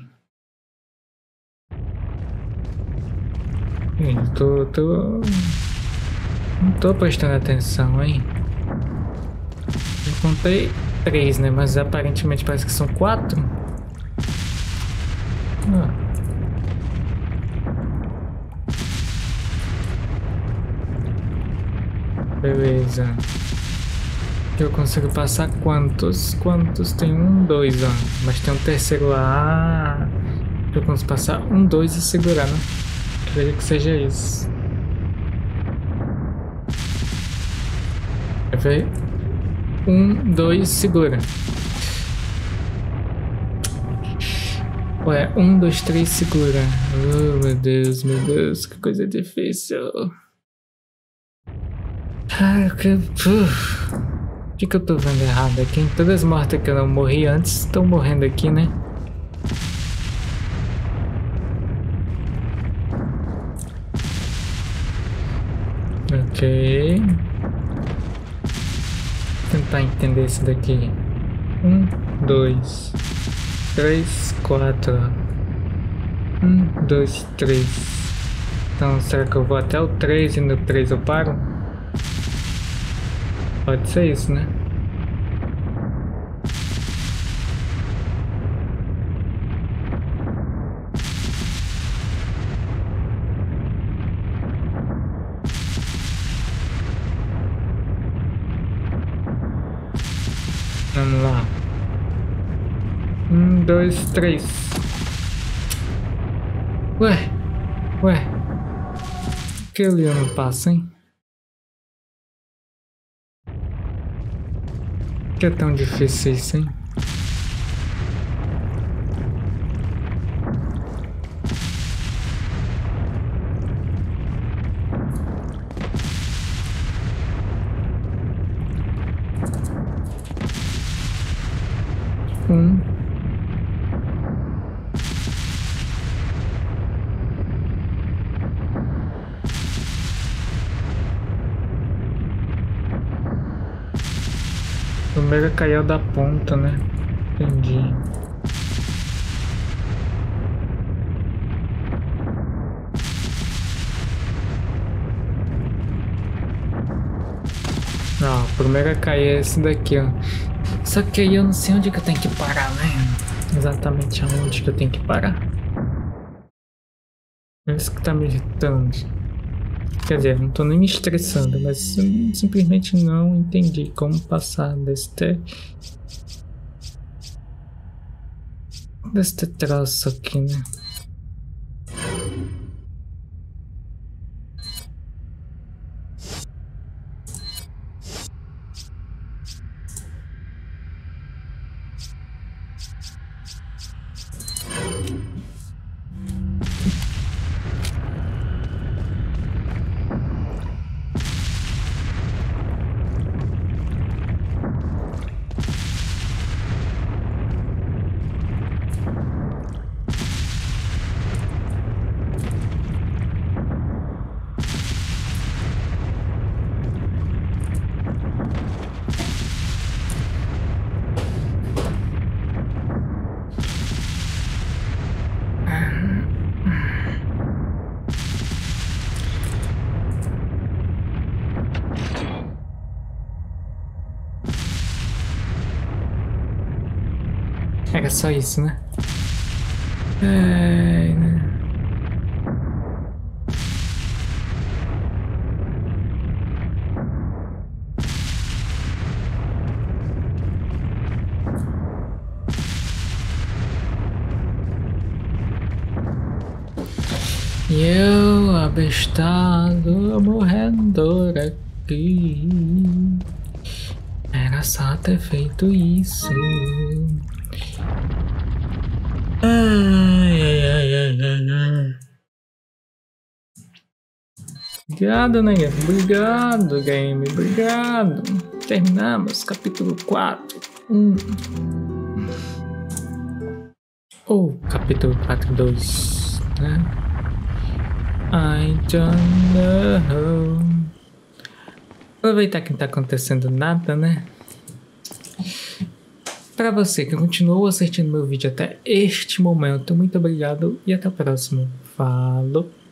Eu tô, tô... Não tô prestando atenção, hein? Eu contei três, né? Mas aparentemente parece que são quatro. Ah. Beleza. Eu consigo passar quantos? Quantos? Tem um, dois, ó. Mas tem um terceiro lá. Eu consigo passar um, dois e segurar, né? Acredito que seja isso. Vai ver? Um, dois, segura. Ué, um, dois, três, segura. Oh, meu Deus, meu Deus, que coisa difícil. Ai, que... O que que eu tô vendo errado aqui? Todas as mortes que eu não morri antes estão morrendo aqui, né? Ok. Vou tentar entender isso daqui. Um, dois, três, quatro. Um, dois, três. Então, será que eu vou até o três e no três eu paro? Pode ser isso, né? Vamos lá. Um, dois, três. Ué, ué. Por que ali eu não passo, hein? Por que é tão difícil isso, hein? Um. O Mega caiu da ponta, né? Entendi. Ó, o primeiro a cair é esse daqui, ó. Só que aí eu não sei onde que eu tenho que parar, né? Exatamente aonde que eu tenho que parar. É isso que tá me irritando. Quer dizer, não tô nem me estressando, mas eu simplesmente não entendi como passar deste... deste troço aqui, né? Era só isso, né? É, né? E eu, abestado, morrendo aqui. Era só ter feito isso. Ai, ai, ai, ai, ai, ai. Obrigado, né, game? Obrigado, game. Obrigado. Terminamos capítulo quatro. Um. Ou capítulo quatro, dois, né? I don't know. Aproveitar que não tá acontecendo nada, né? Para você que continuou assistindo meu vídeo até este momento, muito obrigado e até o próximo. Falou!